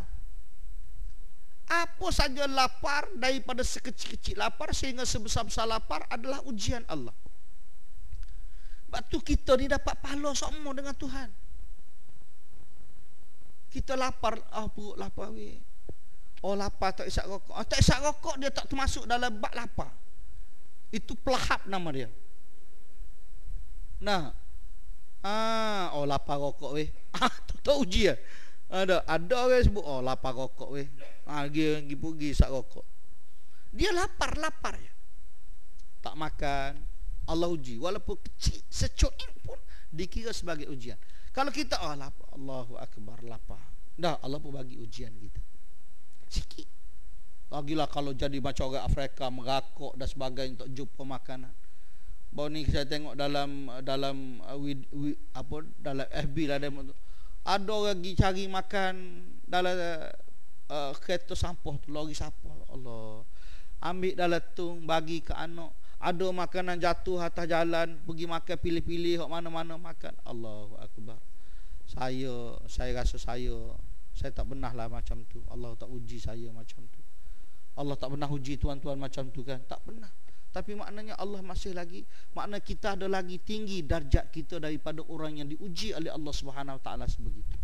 Apa saja lapar, daripada sekecil-kecil lapar sehingga sebesar-besar lapar adalah ujian Allah. Sebab tu kita ni dapat pahala sama dengan Tuhan. Kita lapar, ah perut lapar weh. Oh lapar tak isap rokok. Ah, tak isap rokok dia tak termasuk dalam bab lapar. Itu pelahap nama dia. Nah. Ah, oh lapar rokok weh. Ah, tu tak uji ah. Ada ada orang sebut oh lapar rokok weh. Ah, dia pergi pergi isap rokok. Dia lapar, lapar je. Tak makan. Allah uji, walaupun kecil secuil pun dikira sebagai ujian. Kalau kita oh lapar, Allahu akbar, lapar, dah Allah pun bagi ujian kita sikit. Lagilah kalau jadi macam orang Afrika merakok dan sebagainya untuk jumpa makanan. Baru ni saya tengok dalam dalam uh, wi, wi, apa dalam F B lah, ada ada orang pergi cari makan dalam uh, kereta sampah tu, lori sampah. Allah ambil dalam tu bagi ke anak. Ada makanan jatuh atas jalan, pergi makan pilih-pilih hok mana-mana makan. Allahu akbar. Saya saya rasa saya saya tak pernahlah macam tu. Allah tak uji saya macam tu. Allah tak pernah uji tuan-tuan macam tu kan? Tak pernah. Tapi maknanya Allah masih lagi, makna kita ada lagi tinggi darjat kita daripada orang yang diuji oleh Allah Subhanahu Wa Taala sebegitu.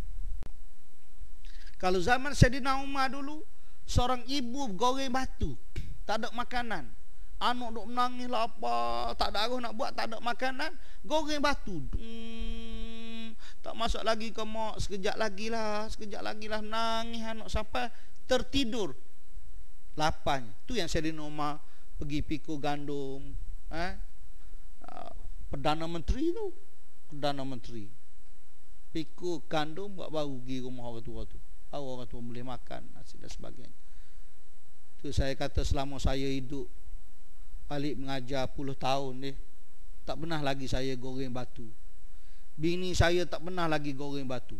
Kalau zaman Sayyidina Umar dulu, seorang ibu goreng batu, tak ada makanan. Anak duk menangis lah apa, tak ada arus nak buat, tak ada makanan, goreng batu. Hmm, tak masuk lagi ke mak, sekejap lagi lah, sekejap lagi lah, nangis anak sampai tertidur. Lapanya. Tu yang Sayyidina Umar pergi pikul gandum. Eh? Perdana Menteri tu. Perdana Menteri. Pikul gandum, buat baru pergi rumah orang tua tu. Baru orang tua boleh makan, nasi dan sebagainya. Tu saya kata selama saya hidup, balik mengajar puluh tahun ni, tak pernah lagi saya goreng batu. Bini saya tak pernah lagi goreng batu.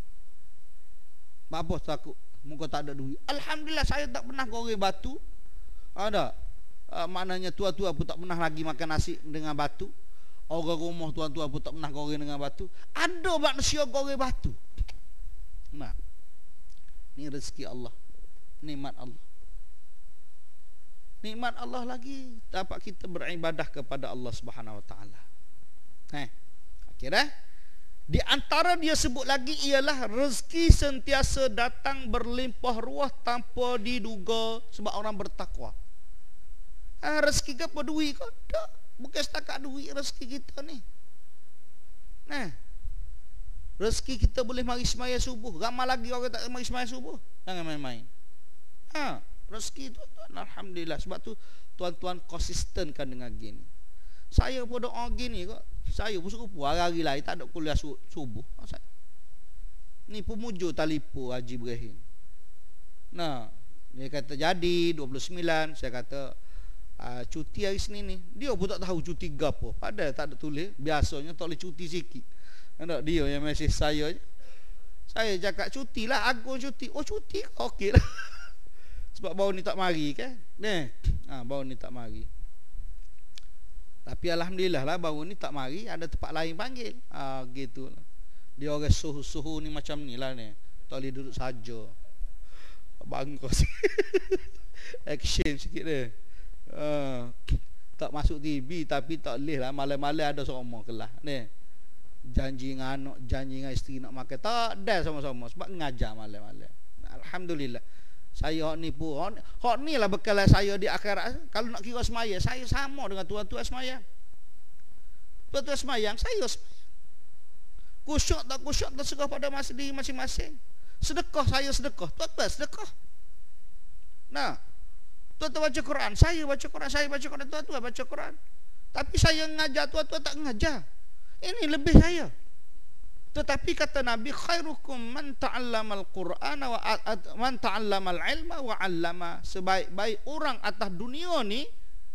Apa takut muka tak ada duit. Alhamdulillah saya tak pernah goreng batu. Ada uh, maknanya tua-tua pun tak pernah lagi makan nasi dengan batu. Orang rumah tua-tua pun tak pernah goreng dengan batu. Ada manusia goreng batu. Nah, ni rezeki Allah, nikmat Allah. Nikmat Allah lagi dapat kita beribadah kepada Allah Subhanahu Wa Taala. Eh, akhirnya di antara dia sebut lagi ialah rezeki sentiasa datang berlimpah ruah tanpa diduga sebab orang bertakwa. Ah, rezeki ke apa duit ke? Tak, bukan setakat duit rezeki kita ni. Nah, rezeki kita boleh mari semaya subuh. Ramai lagi orang tak mari semaya subuh. Jangan main-main. Ha, rezeki tu alhamdulillah. Sebab tu tuan-tuan konsistenkan dengan gini. Saya pun doa gini kok. Saya pun serupa hari-hari lain tak ada kuliah subuh. Ni pemujur talipo Haji Ibrahim. Nah, dia kata jadi dua puluh sembilan, saya kata uh, cuti hari Senin ni. Dia pun tak tahu cuti gapo. Padahal tak ada tulis, biasanya tak boleh cuti sikit. Ada dia yang mesej saya je. Saya cakap cuti lah, Agung cuti. Oh cuti, okey lah. Sebab baru ni tak mari kan. Ni, ha, baru ni tak mari. Tapi alhamdulillah lah baru ni tak mari, ada tempat lain panggil. Ah ha, gitu. Dia orang suhu-suhu ni macam ni lah ni. Tak boleh duduk saja. Bangkos. Action sikit dia. Uh, tak masuk T V tapi tak boleh lah. Malam-malam ada sama kelas ni. Janji dengan anak, janji dengan isteri nak makan. Tak ada sama-sama sebab ngajar malam-malam. Alhamdulillah. Saya hak ni pun, hak ni lah bekal saya di akhirat. Kalau nak kira semaya, saya sama dengan tuan-tuan semayang. Tuan-tuan semayang, saya semayang. Kusyuk tak kusyuk terserah pada masa diri masing-masing. Sedekah, saya sedekah. Tuan-tuan sedekah. Nah, tuan-tuan baca Quran, saya baca Quran, saya baca Quran, tuan-tuan baca Quran. Tapi saya ngajar, tuan-tuan tak ngajar. Ini lebih saya. Tetapi kata Nabi, khairukum man ta'allamal Qur'ana wa man ta'allamal ilma wa 'allama. Sebaik-baik orang atas dunia ni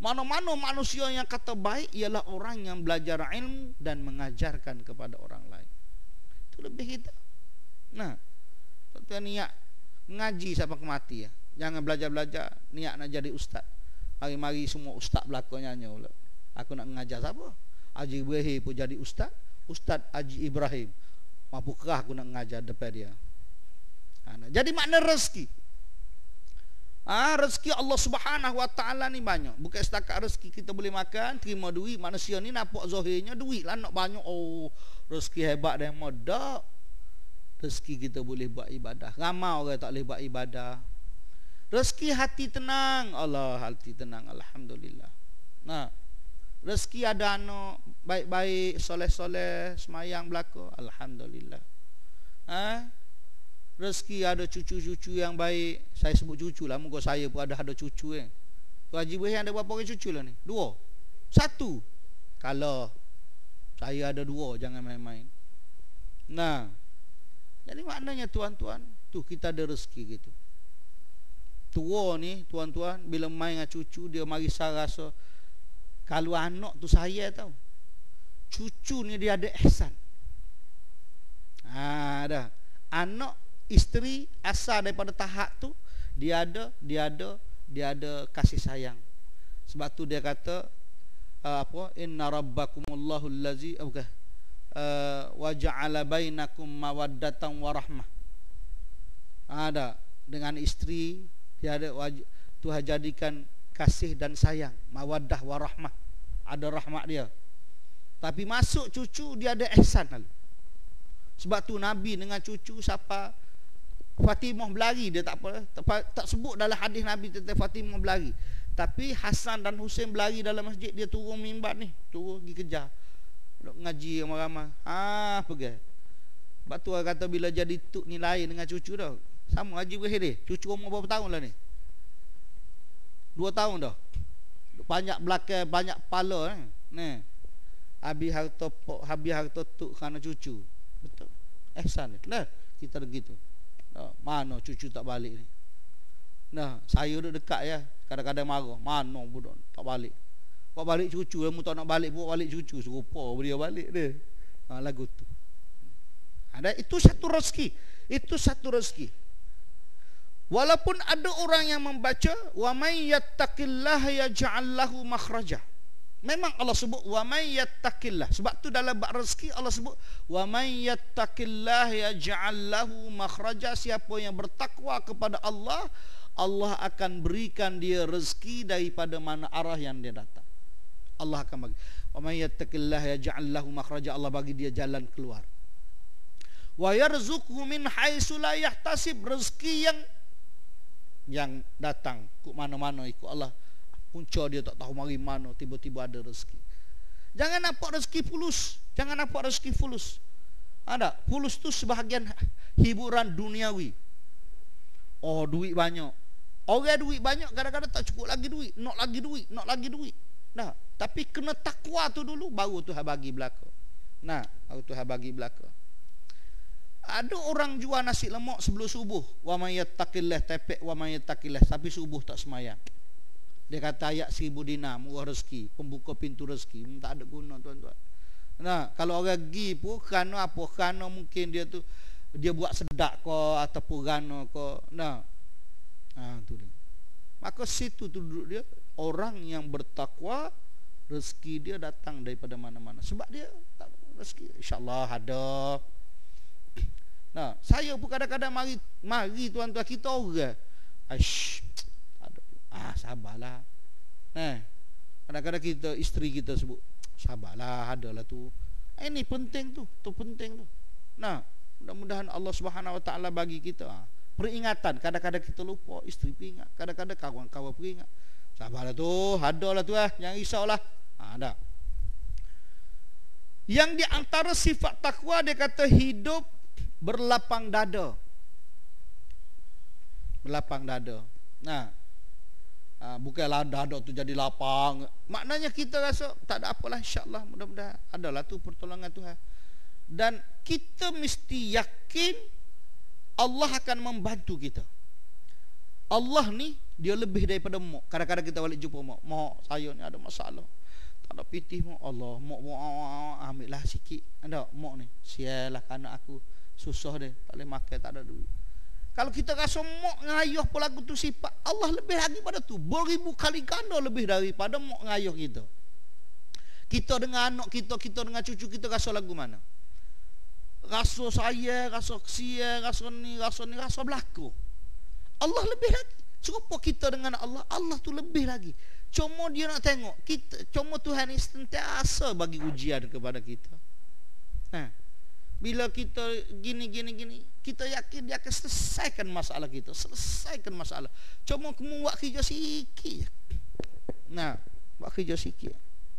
Mana-mana manusia yang kata baik ialah orang yang belajar ilmu dan mengajarkan kepada orang lain. Itu lebih kita. Nah, tuan niat ngaji sampai ke mati ya. Jangan belajar-belajar niat nak jadi ustaz. Mari-mari semua ustaz belakangnya pula. Aku nak mengajar siapa? Haji Ibrahim pun jadi ustaz. Ustaz Haji Ibrahim. Mampukah aku nak mengajar depan dia? Ha, nah. Jadi makna rezeki. Ah, rezeki Allah Subhanahu Wa Taala ni banyak. Bukan setakat rezeki kita boleh makan, terima duit. Manusia ni nampak zahirnya duit lah nak banyak. Oh, rezeki hebat dan modak. Rezeki kita boleh buat ibadah. Ramai orang tak boleh buat ibadah. Rezeki hati tenang. Allah, hati tenang, alhamdulillah. Nah, rezeki ada anak baik-baik, soleh-soleh, semayang belaka, alhamdulillah. Ha? Rezeki ada cucu-cucu yang baik. Saya sebut cucu lah, moga saya pun ada ada cucu eh. Tu Haji Ibrahim ada berapa orang cucu lah ni? Dua. Satu. Kalau saya ada dua, jangan main-main. Nah, jadi maknanya tuan-tuan, tu kita ada rezeki gitu. Tua ni tuan-tuan, bila main dengan cucu, dia mari saya rasa kalau anak tu saya tahu, cucu ni dia ada ihsan. Ha, dah. Anak isteri asal daripada tahap tu, dia ada dia ada dia ada kasih sayang. Sebab tu dia kata uh, apa, inna rabbakumullahu allazi uh, bukan uh, wa ja'ala bainakum mawaddatan warahmah. Ada dengan isteri dia ada Tuhan jadikan kasih dan sayang, mawaddah warahmah, ada rahmat dia. Tapi masuk cucu dia ada ihsan lalu. Sebab tu Nabi dengan cucu siapa Fatimah berlari, dia tak apa tak, tak sebut dalam hadis Nabi tentang Fatimah berlari. Tapi Hasan dan Husain berlari dalam masjid, dia turun mimbar ni, turun pergi kejar. Duk ngaji ramai-ramai. Ah, pergi. Sebab tu orang kata bila jadi tuk ni lain dengan cucu dah. Sama Haji Ibrahim ni. Cucu umur berapa tahun lah ni? Dua tahun dah. Banyak belakang, banyak kepala eh. Ni. Habis harta pok, habis harta tuk kerana cucu. Betul. Ihsan ni. Nah, kita begitu. Nah, mana cucu tak balik ni? Nah, saya duduk dekat ya. Kadang-kadang marah. Mana budak tak balik? Buat balik cucu, kamu tak nak balik, buat balik cucu. Serupa dia balik dia. Ha, lagu tu. Ada itu satu rezeki. Itu satu rezeki. Walaupun ada orang yang membaca wa may yattaqillaha yaj'al lahu makhraja. Memang Allah sebut wa may yattaqillah. Sebab tu dalam bab rezeki Allah sebut wa may yattaqillaha yaj'al lahu makhraja. Siapa yang bertakwa kepada Allah, Allah akan berikan dia rezeki daripada mana arah yang dia datang. Allah akan bagi. Wa may yattaqillaha yaj'al lahu makhraja. Allah bagi dia jalan keluar. Wa yarzuqhu min haitsu la yahtasib. Rezeki yang yang datang ke mana-mana ikut Allah. Punca dia tak tahu mari mana, tiba-tiba ada rezeki. Jangan nampak rezeki fulus. Jangan nampak rezeki fulus. Ada, fulus tu sebahagian hiburan duniawi. Oh, duit banyak. Orang duit banyak kadang-kadang tak cukup lagi duit, nak lagi duit, nak lagi duit. Nah, tapi kena takwa tu dulu baru Tuhan bagi belaka. Nah, baru Tuhan bagi belaka. Ada orang jual nasi lemak sebelum subuh. Wa may yattaqillah, tepek wa may yattaqillah, tapi subuh tak semayang. Dia kata ayat seribu dinar, murah rezeki, pembuka pintu rezeki. Tak ada guna tuan-tuan. Nah, kalau orang pergi pun kerana apa? Kerana mungkin dia tu dia buat sedak ke ataupun kerana ke. Nah, ha, tu dia. Maka situ tu duduk dia, orang yang bertakwa, rezeki dia datang daripada mana-mana. Sebab dia tak rezeki, insya-Allah ada. Nah, saya pun kadang-kadang mari mari tuan-tuan kita orang. Aish, ah, sabarlah. Nah, kadang-kadang kita isteri kita sebut, sabarlah, adalah tu. Ini penting tu, tu penting tu. Nah, mudah-mudahan Allah Subhanahu Wa Taala bagi kita ah, peringatan. Kadang-kadang kita lupa, isteri peringat, kadang-kadang kawan-kawan peringat. Sabarlah tu, adalah tu ah, jangan risaulah. Ah, ada. Yang di antara sifat takwa dia kata hidup berlapang dada. Berlapang dada. Nah, Ha, bukanlah dada tu jadi lapang. Maknanya kita rasa tak ada apalah, insya-Allah, mudah-mudahan adalah tu pertolongan Tuhan. Dan kita mesti yakin Allah akan membantu kita. Allah ni Dia lebih daripada mok. Kadang-kadang kita balik jumpa mok. Mok, saya ni ada masalah. Tak ada pitih mok. Allah, mok mok ambil lah sikit. Ada mok ni. Sialah anak aku susah dia. Tak boleh makan, tak ada duit. Kalau kita rasa mok ngayuh pelaku tu sifat, Allah lebih lagi pada tu. Beribu kali ganda lebih daripada mok ngayuh kita. Kita dengan anak kita, kita dengan cucu kita rasa lagu mana? Rasa saya, rasa kesia, rasa ni, rasa ni, rasa berlaku. Allah lebih lagi. Serupa kita dengan Allah, Allah tu lebih lagi. Cuma dia nak tengok kita, cuma Tuhan ni sentiasa bagi ujian kepada kita. Ha. Bila kita gini gini gini, kita yakin dia akan selesaikan masalah kita, selesaikan masalah. Cuma kamu buat kerja sikit. Nah, buat kerja sikit.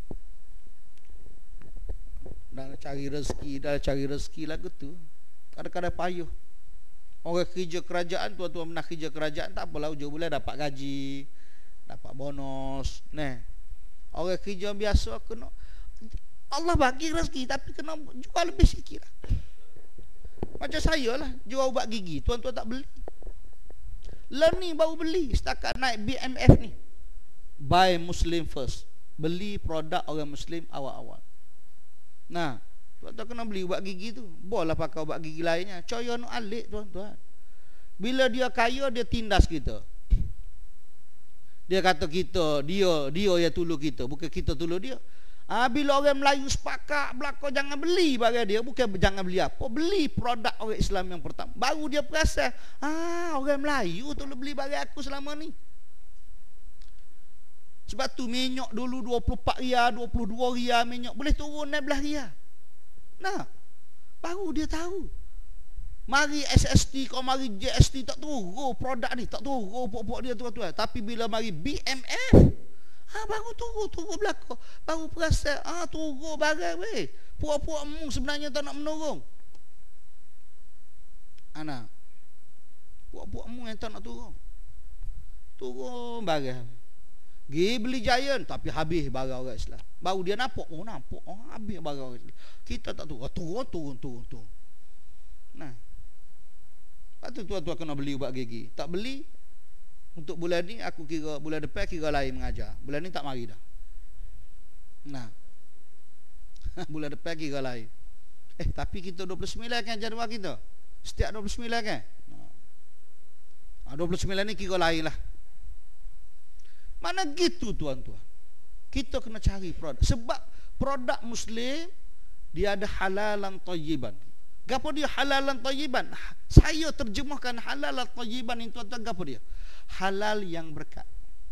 Dah cari rezeki, dah cari rezeki lagu tu. Kadang-kadang payuh. Orang kerja kerajaan, tuan-tuan pernah kerja kerajaan, tak apalah, hujung bulan dapat gaji, dapat bonus. Nah, orang kerja biasa kena Allah bagi rezeki, tapi kena jual lebih sikit lah. Macam saya lah, jual ubat gigi, tuan-tuan tak beli. Lah ni baru beli, setakat naik B M F ni. Buy Muslim first. Beli produk orang Muslim awal-awal. Nah, tuan-tuan kena beli ubat gigi tu. Boleh pakai ubat gigi lainnya. Coyo nu alik tuan-tuan. Bila dia kaya, dia tindas kita. Dia kata kita, dia dia yang tolong kita, bukan kita tolong dia. Ah, bila orang Melayu sepakat belaka jangan beli barang dia, bukan jangan beli apa, beli produk orang Islam yang pertama. Baru dia perasan, ah, orang Melayu tolong beli barang aku selama ni. Sebab tu minyak dulu dua puluh empat ria, dua puluh dua ria minyak, boleh turun enam belas ria. Nah, baru dia tahu. Mari S S T, kau mari J S T tak turun produk ni, tak turun pokok dia tuan-tuan. Tapi bila mari B M F, ah, baru turun, turun belakang. Baru perasan, ah, turun barang weh. Puak-puak mu sebenarnya tak nak menurun. Ana. Puak-puak mu yang tak nak turun. Turun barang. Gi beli Giant tapi habis barang orang Islam. Baru dia nampak, oh nampak, oh habis barang orang Islam. Kita tak turun, turun, turun, turun, turun. Nah. Lepas tu tuan-tuan kena beli ubat gigi. Tak beli, untuk bulan ni aku kira, bulan depan kira lain mengajar. Bulan ni tak mari dah. Nah. Bulan depan kira lain. Eh tapi kita dua puluh sembilan kan jadual kita. Setiap dua puluh sembilan kan. Nah, dua puluh sembilan ni kira lain lah. Mana gitu tuan-tuan. Kita kena cari produk. Sebab produk Muslim dia ada halalan thayyiban. Gapo dia halalan thayyiban? Saya terjemahkan halalan thayyiban ini tuan-tuan, gapo dia? Halal yang berkat.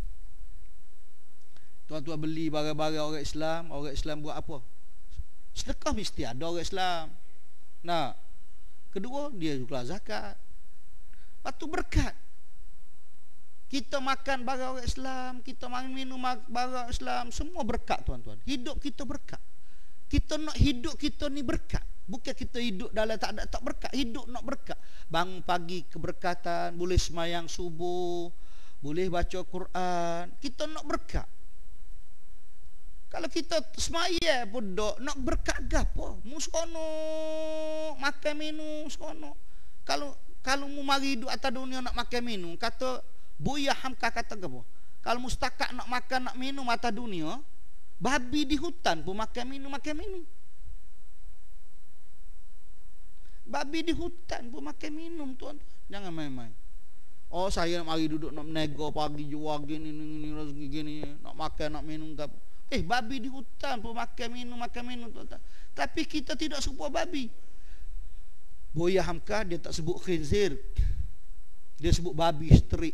Tuan-tuan beli barang-barang orang Islam, orang Islam buat apa? Sedekah mesti ada orang Islam. Nah, kedua dia juga zakat. Lepas tu berkat. Kita makan barang orang Islam, kita minum barang Islam, semua berkat tuan-tuan. Hidup kita berkat. Kita nak hidup kita ni berkat. Bukan kita hidup dalam tak ada tak berkat, hidup nak berkat. Bangun pagi keberkatan, boleh semayang subuh, boleh baca Quran, kita nak berkat. Kalau kita semayang pun dok nak berkat gapo? Mu sekono makan minum sekono. Kalau kalau mu mari hidup atas dunia nak makan minum, kata Buya Hamka kata gapo? Kalau mustakak nak makan nak minum atas dunia, babi di hutan pun makan minum makan minum. Babi di hutan pun makan minum tuan. Jangan main-main. Oh saya nak mari duduk nak menego pagi jual gini ni rezeki gini, nak makan nak minum tak. Eh babi di hutan pun makan minum makan minum tuan. Tapi kita tidak serupa babi. Buya Hamka dia tak sebut khinzir. Dia sebut babi strik.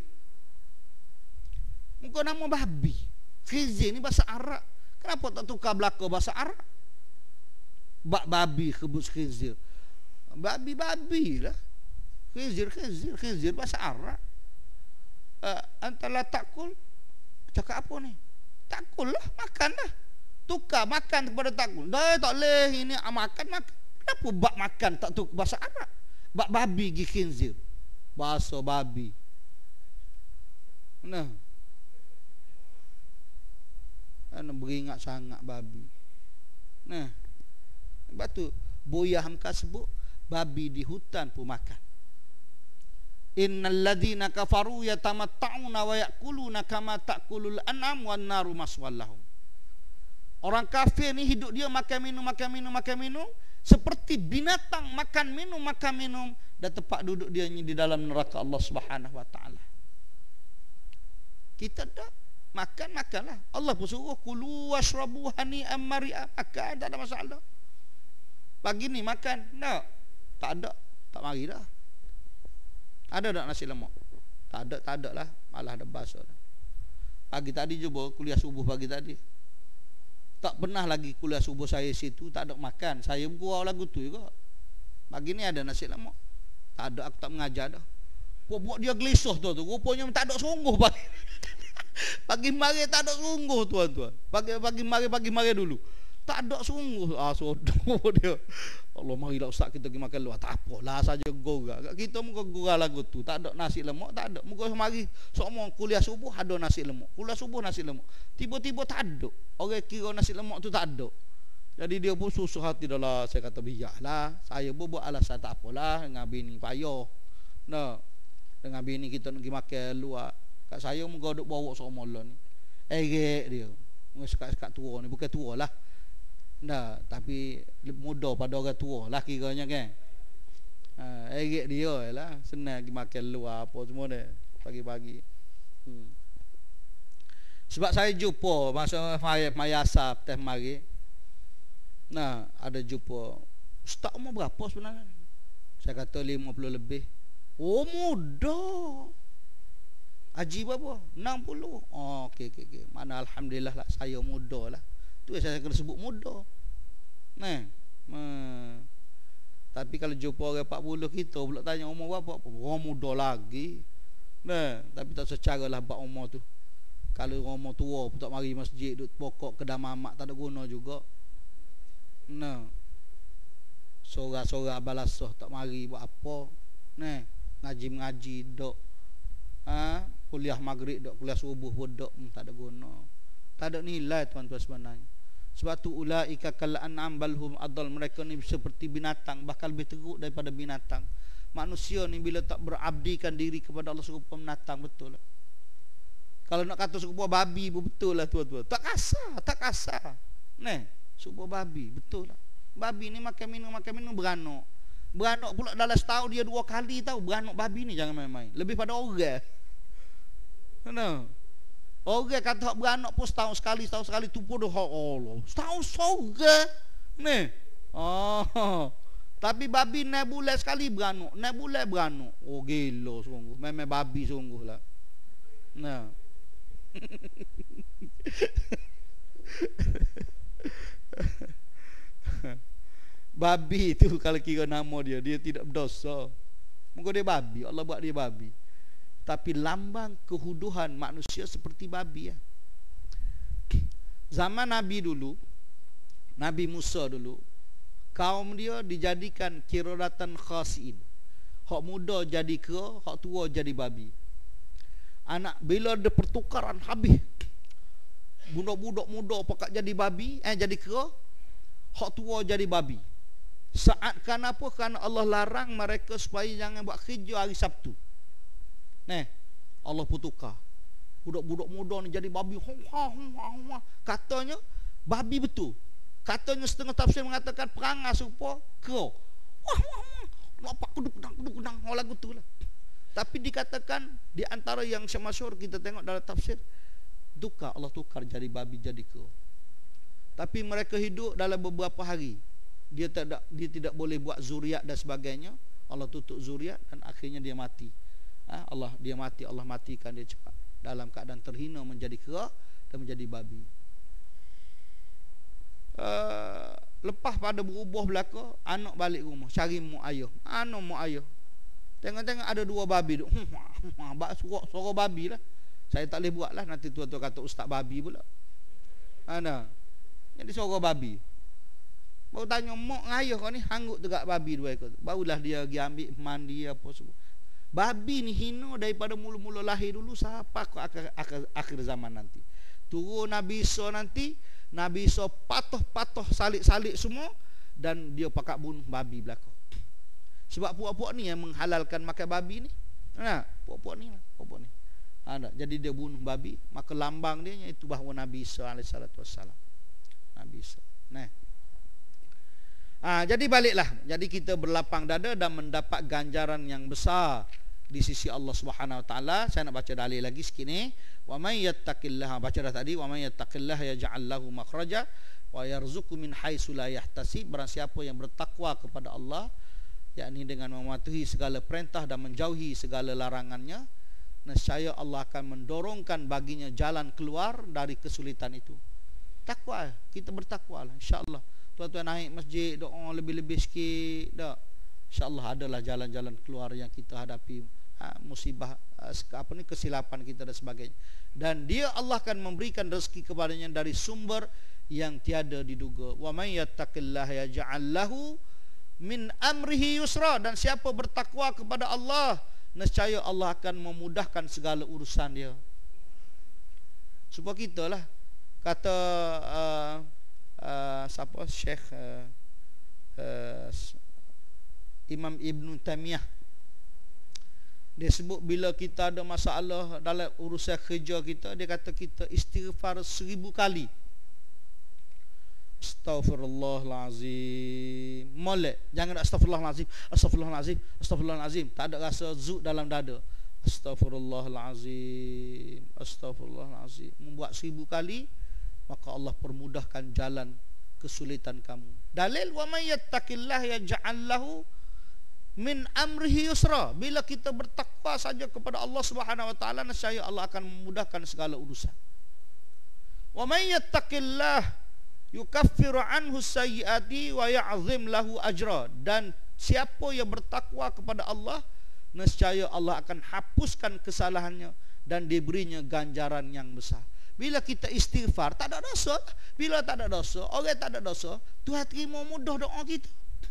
Muka nama babi. Khinzir ni bahasa Arab. Kenapa tak tukar belaka bahasa Arab? Bak babi kebus khinzir. Babi-babi lah. Khinzir, khinzir, khinzir bahasa Arab. Uh, antara takul, cakap apa ni? Takul lah, makan lah. Tukar makan kepada takul. Dah tak boleh ini makan makan. Kenapa bak makan tak tukar bahasa Arab? Bak babi gi khinzir. Bahasa babi. Nah. Ana beringat sangat babi. Nah. Sebab tu Buya Hamka sebut babi di hutan pun makan. Innal ladzina kafaru yatamatta'una wa ya'kuluna kama ta'kulul an'am wan naru maswallahum. Orang kafir ni hidup dia makan minum makan minum makan minum seperti binatang makan minum makan minum, dan tempat duduk dia ni di dalam neraka Allah Subhanahu wa taala. Kita dah makan makanlah. Allah pun suruh kulu washrabu hani'an mari'a, makan tak ada masalah. Pagi ni makan, tak? Tak ada, tak mari dah. Ada tak nasi lemak? Tak ada, tak ada lah. Malah ada basuh. Pagi tadi cuba kuliah subuh pagi tadi. Tak pernah lagi kuliah subuh saya situ tak ada makan. Saya gurau lagu tu juga. Pagi ni ada nasi lemak. Tak ada, aku tak mengajar dah. Buat-buat dia gelisah tu tu. Rupanya tak ada sungguh pagi. Pagi mari tak ada sungguh tuan-tuan. Pagi pagi mari pagi mari dulu. Tak ada sungguh. Ah sodoh dia. Allah marilah ustaz kita pergi makan luar. Tak apalah saja gora. Kita muka gora lagu tu. Tak ada nasi lemak, tak ada. Muka mari semua kuliah subuh ada nasi lemak. Kuliah subuh nasi lemak. Tiba-tiba tak ada. Orang kira nasi lemak tu tak ada. Jadi dia pun susah hati dah lah. Saya kata biarlah. Saya pun buat alasan tak apalah. Dengan bini payah. Nah, dengan bini kita nak pergi makan luar. Kat saya muka duk bawa semua lah ni. Erek dia. Muka sekat-sekat tua ni. Bukan tua lah. Nah, tapi muda pada orang tua lah kiranya kan. Ha, erek dia lah. Senang pergi makan luar apa semua dia. Pagi-pagi. Hmm. Sebab saya jumpa masa maya asap teh mari. Nah, ada jumpa. Ustaz umur berapa sebenarnya? Saya kata lima puluh lebih. Oh, muda. Haji berapa? enam puluh. Oh, okey okey okey. Mana alhamdulillah lah saya muda lah. Tu saya kena sebut muda. Nah. Hmm. Tapi kalau jumpa orang empat puluh kita pula tanya umur berapa? Oh, muda lagi. Nah, tapi tak secara lah bab umur tu. Kalau umur tua pun tak mari masjid, duduk pokok kedai mamak tak ada guna juga. Nah. Sorak-sorak balasah tak mari buat apa. Nah, ngaji-ngaji dok. Ha, kuliah maghrib dok, kuliah subuh pun dok, hmm, tak ada guna. Tak ada nilai tuan-tuan sebenarnya. Sebab tu ulaika kal an'am bal hum adall, mereka ni seperti binatang, bahkan lebih teruk daripada binatang. Manusia ni bila tak berabdikan diri kepada Allah serupa binatang, betul lah. Kalau nak kata serupa babi pun betul lah tuan-tuan. Tak kasar, tak kasar. Nah, serupa babi, betul lah. Babi ni makan minum makan minum beranak. Beranak pula dalam setahun dia dua kali tahu. Beranak babi ni jangan main-main. Lebih pada orang. Mana? Orang kata hak beranak pun setahun sekali, setahun sekali tu pun dah Allah. Setahun seorang. Ni. Oh. Tapi babi enam bulan sekali beranak. enam bulan beranak. Oh gila sungguh. Memang babi sungguh lah. Nah. Babi tu kalau kira nama dia, dia tidak berdosa. Mungkin dia babi, Allah buat dia babi. Tapi lambang kehuduhan manusia seperti babi ya. Zaman Nabi dulu, Nabi Musa dulu, kaum dia dijadikan kiradatan khasiin. Hak muda jadi kera, hak tua jadi babi. Anak bila ada pertukaran habis. Budak-budak muda pakak jadi babi, eh jadi kera, hak tua jadi babi. Saat kenapa? Kerana Allah larang mereka supaya jangan buat kerja hari Sabtu. Nah, Allah pun tukar. Budak-budak muda ni jadi babi. Katanya babi betul. Katanya setengah tafsir mengatakan perangai serupa kera. Wah, wah, wah. Nampak kuduk-kudang, kuduk-kudang. Oh, lagu tu lah. Tapi dikatakan di antara yang semasyhur kita tengok dalam tafsir, tukar, Allah tukar jadi babi jadi kera. Tapi mereka hidup dalam beberapa hari. Dia tidak dia tidak boleh buat zuriat dan sebagainya. Allah tutup zuriat dan akhirnya dia mati. Ha, Allah dia mati, Allah matikan dia cepat dalam keadaan terhina menjadi kera dan menjadi babi. Uh, lepas pada berubah belaka, anak balik rumah cari mak ayah. Anak mak ayah. Tengok-tengok ada dua babi duk. Bak suara suara babi lah. Saya tak boleh buat lah, nanti tuan-tuan kata ustaz babi pula. Ana. Jadi suara babi. Baru tanya mak ayah kau ni hanggut tegak babi dua ekor tu. Barulah dia pergi ambil mandi apa semua. Babi ni hina daripada mula-mula lahir dulu sampai ke akhir, akhir, akhir zaman nanti. Turun Nabi Isa nanti, Nabi Isa patoh-patoh salik-salik semua dan dia pakak bunuh babi belaka. Sebab puak-puak ni yang menghalalkan makan babi ni. Nah, puak-puak ni, puak-puak ni. Ada. Jadi dia bunuh babi, maka lambang dia itu bahawa Nabi Isa alaihi salatu wassalam. Nabi Isa. Nah. Ah, jadi baliklah. Jadi kita berlapang dada dan mendapat ganjaran yang besar di sisi Allah Subhanahu wa taala. Saya nak baca dalil lagi sikit ni. Wa may yattaqillaha, baca dah tadi, wa may yattaqillaha yaj'al lahu makhraja wa yarzuqhu min haitsu la yahtasib. Barang siapa yang bertakwa kepada Allah, yakni dengan mematuhi segala perintah dan menjauhi segala larangannya, nescaya Allah akan mendorongkan baginya jalan keluar dari kesulitan itu. Takwa, kita bertakwa lah, insya-Allah. Tuan-tuan naik masjid, doa lebih-lebih sikit, dak. Insya-Allah adalah jalan-jalan keluar yang kita hadapi, ha, musibah, ha, apa ni, kesilapan kita dan sebagainya. Dan dia Allah akan memberikan rezeki kepadanya dari sumber yang tiada diduga. Wa may yattaqillaha yaj'al lahu min amrihi yusra. Dan siapa bertakwa kepada Allah, nescaya Allah akan memudahkan segala urusan dia. Supaya kita lah, kata uh, uh, siapa, Syekh uh, uh, Imam Ibn Taymiyah, dia sebut bila kita ada masalah dalam urusan kerja kita, dia kata kita istighfar seribu kali. Astaghfirullahalazim. Molek, jangan astaghfirullahalazim, astaghfirullahalazim, astaghfirullahalazim. Tak ada rasa zuk dalam dada. Astaghfirullahalazim, astaghfirullahalazim. Membuat seribu kali, maka Allah permudahkan jalan kesulitan kamu. Dalil, wa may yattaqillaha yaj'al lahu min amrihi yusra. Bila kita bertakwa saja kepada Allah Subhanahu wa taala, nescaya Allah akan memudahkan segala urusan. Wa may yattaqillaha yukaffiru anhu sayyiati wa ya'zim lahu ajra. Dan siapa yang bertakwa kepada Allah, nescaya Allah akan hapuskan kesalahannya dan diberinya ganjaran yang besar. Bila kita istighfar, tak ada dosa. Bila tak ada dosa, orang tak ada dosa, Tuhan terima mudah doa kita.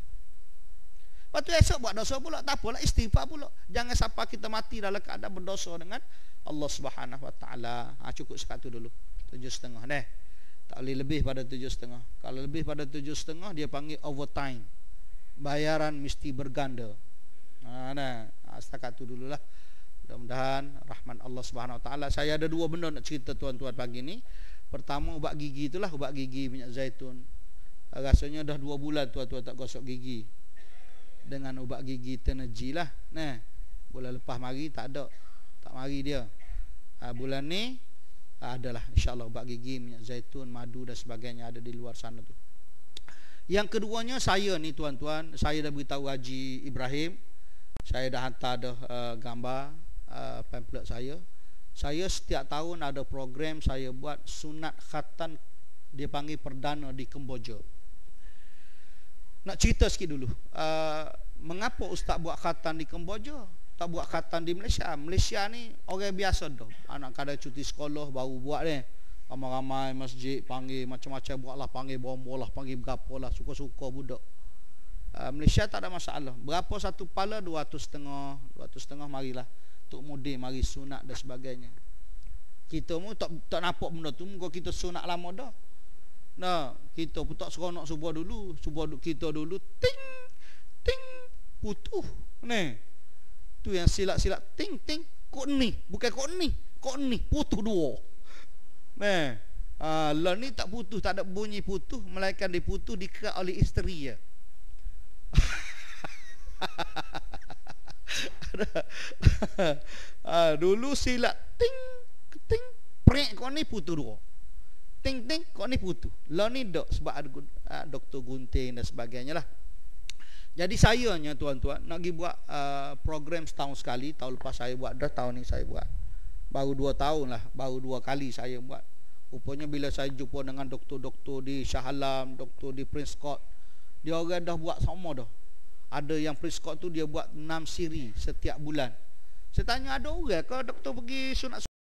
Lepas tu esok buat dosa pula, tak apalah, istighfar pula. Jangan sampai kita mati dalam keadaan berdosa dengan Allah Subhanahu wa taala. Ha, cukup sekatu dulu. Tujuh setengah deh. Tak boleh lebih pada tujuh setengah. Kalau lebih pada tujuh setengah, dia panggil overtime. Bayaran mesti berganda. Ha, nah, setakat tu dululah. Mudah-mudahan rahmat Allah Subhanahu wa taala. Saya ada dua benda nak cerita tuan-tuan pagi ni. Pertama, ubat gigi itulah, ubat gigi minyak zaitun. Rasanya dah dua bulan tuan-tuan tak gosok gigi. Dengan ubat gigi Tenergy lah. Nah, bulan lepas mari tak ada. Tak mari dia. Ha, bulan ni adalah insya-Allah ubat gigi, minyak zaitun, madu dan sebagainya ada di luar sana tu. Yang keduanya, saya ni tuan-tuan, saya dah beritahu Haji Ibrahim, saya dah hantar dah uh, gambar uh, pamphlet saya. Saya setiap tahun ada program saya buat sunat khatan, dia panggil perdana di Kemboja. Nak cerita sikit dulu, uh, mengapa ustaz buat khatan di Kemboja, tak buat khatan di Malaysia? Malaysia ni orang biasa dah. Anak kadang cuti sekolah baru buat ni. Ramai-ramai masjid panggil macam-macam buatlah, panggil bomba lah, panggil berapa lah, suka-suka budak. Uh, Malaysia tak ada masalah. Berapa satu pala? dua ratus setengah, dua ratus setengah marilah. Tok mudir mari sunat dan sebagainya. Kita mu tak tak nampak benda tu, muka kita sunat lama dah. Nah, kita pun tak seronok subuh dulu, subuh kita dulu ting ting putuh. Ni. Tu yang silap-silap ting ting kok ni, bukan kok ni, kok ni putuh dua. Nah, ah, lah ni tak putuh, tak ada bunyi putuh, melainkan diputuh dikerak oleh isteri ya. ah, dulu silap ting ting prek kok ni putuh dua. Ting ting kok ni putuh. Lah ni dok sebab ada uh, doktor gunting dan sebagainya lah. Jadi sayanya tuan-tuan nak pergi buat uh, program setahun sekali. Tahun lepas saya buat dah, tahun ni saya buat. Baru dua tahun lah, baru dua kali saya buat. Rupanya bila saya jumpa dengan doktor-doktor di Shah Alam, doktor di Prince Court, dia orang dah buat sama dah. Ada yang Prince Court tu dia buat enam siri setiap bulan. Saya tanya, ada orang ke doktor pergi sunat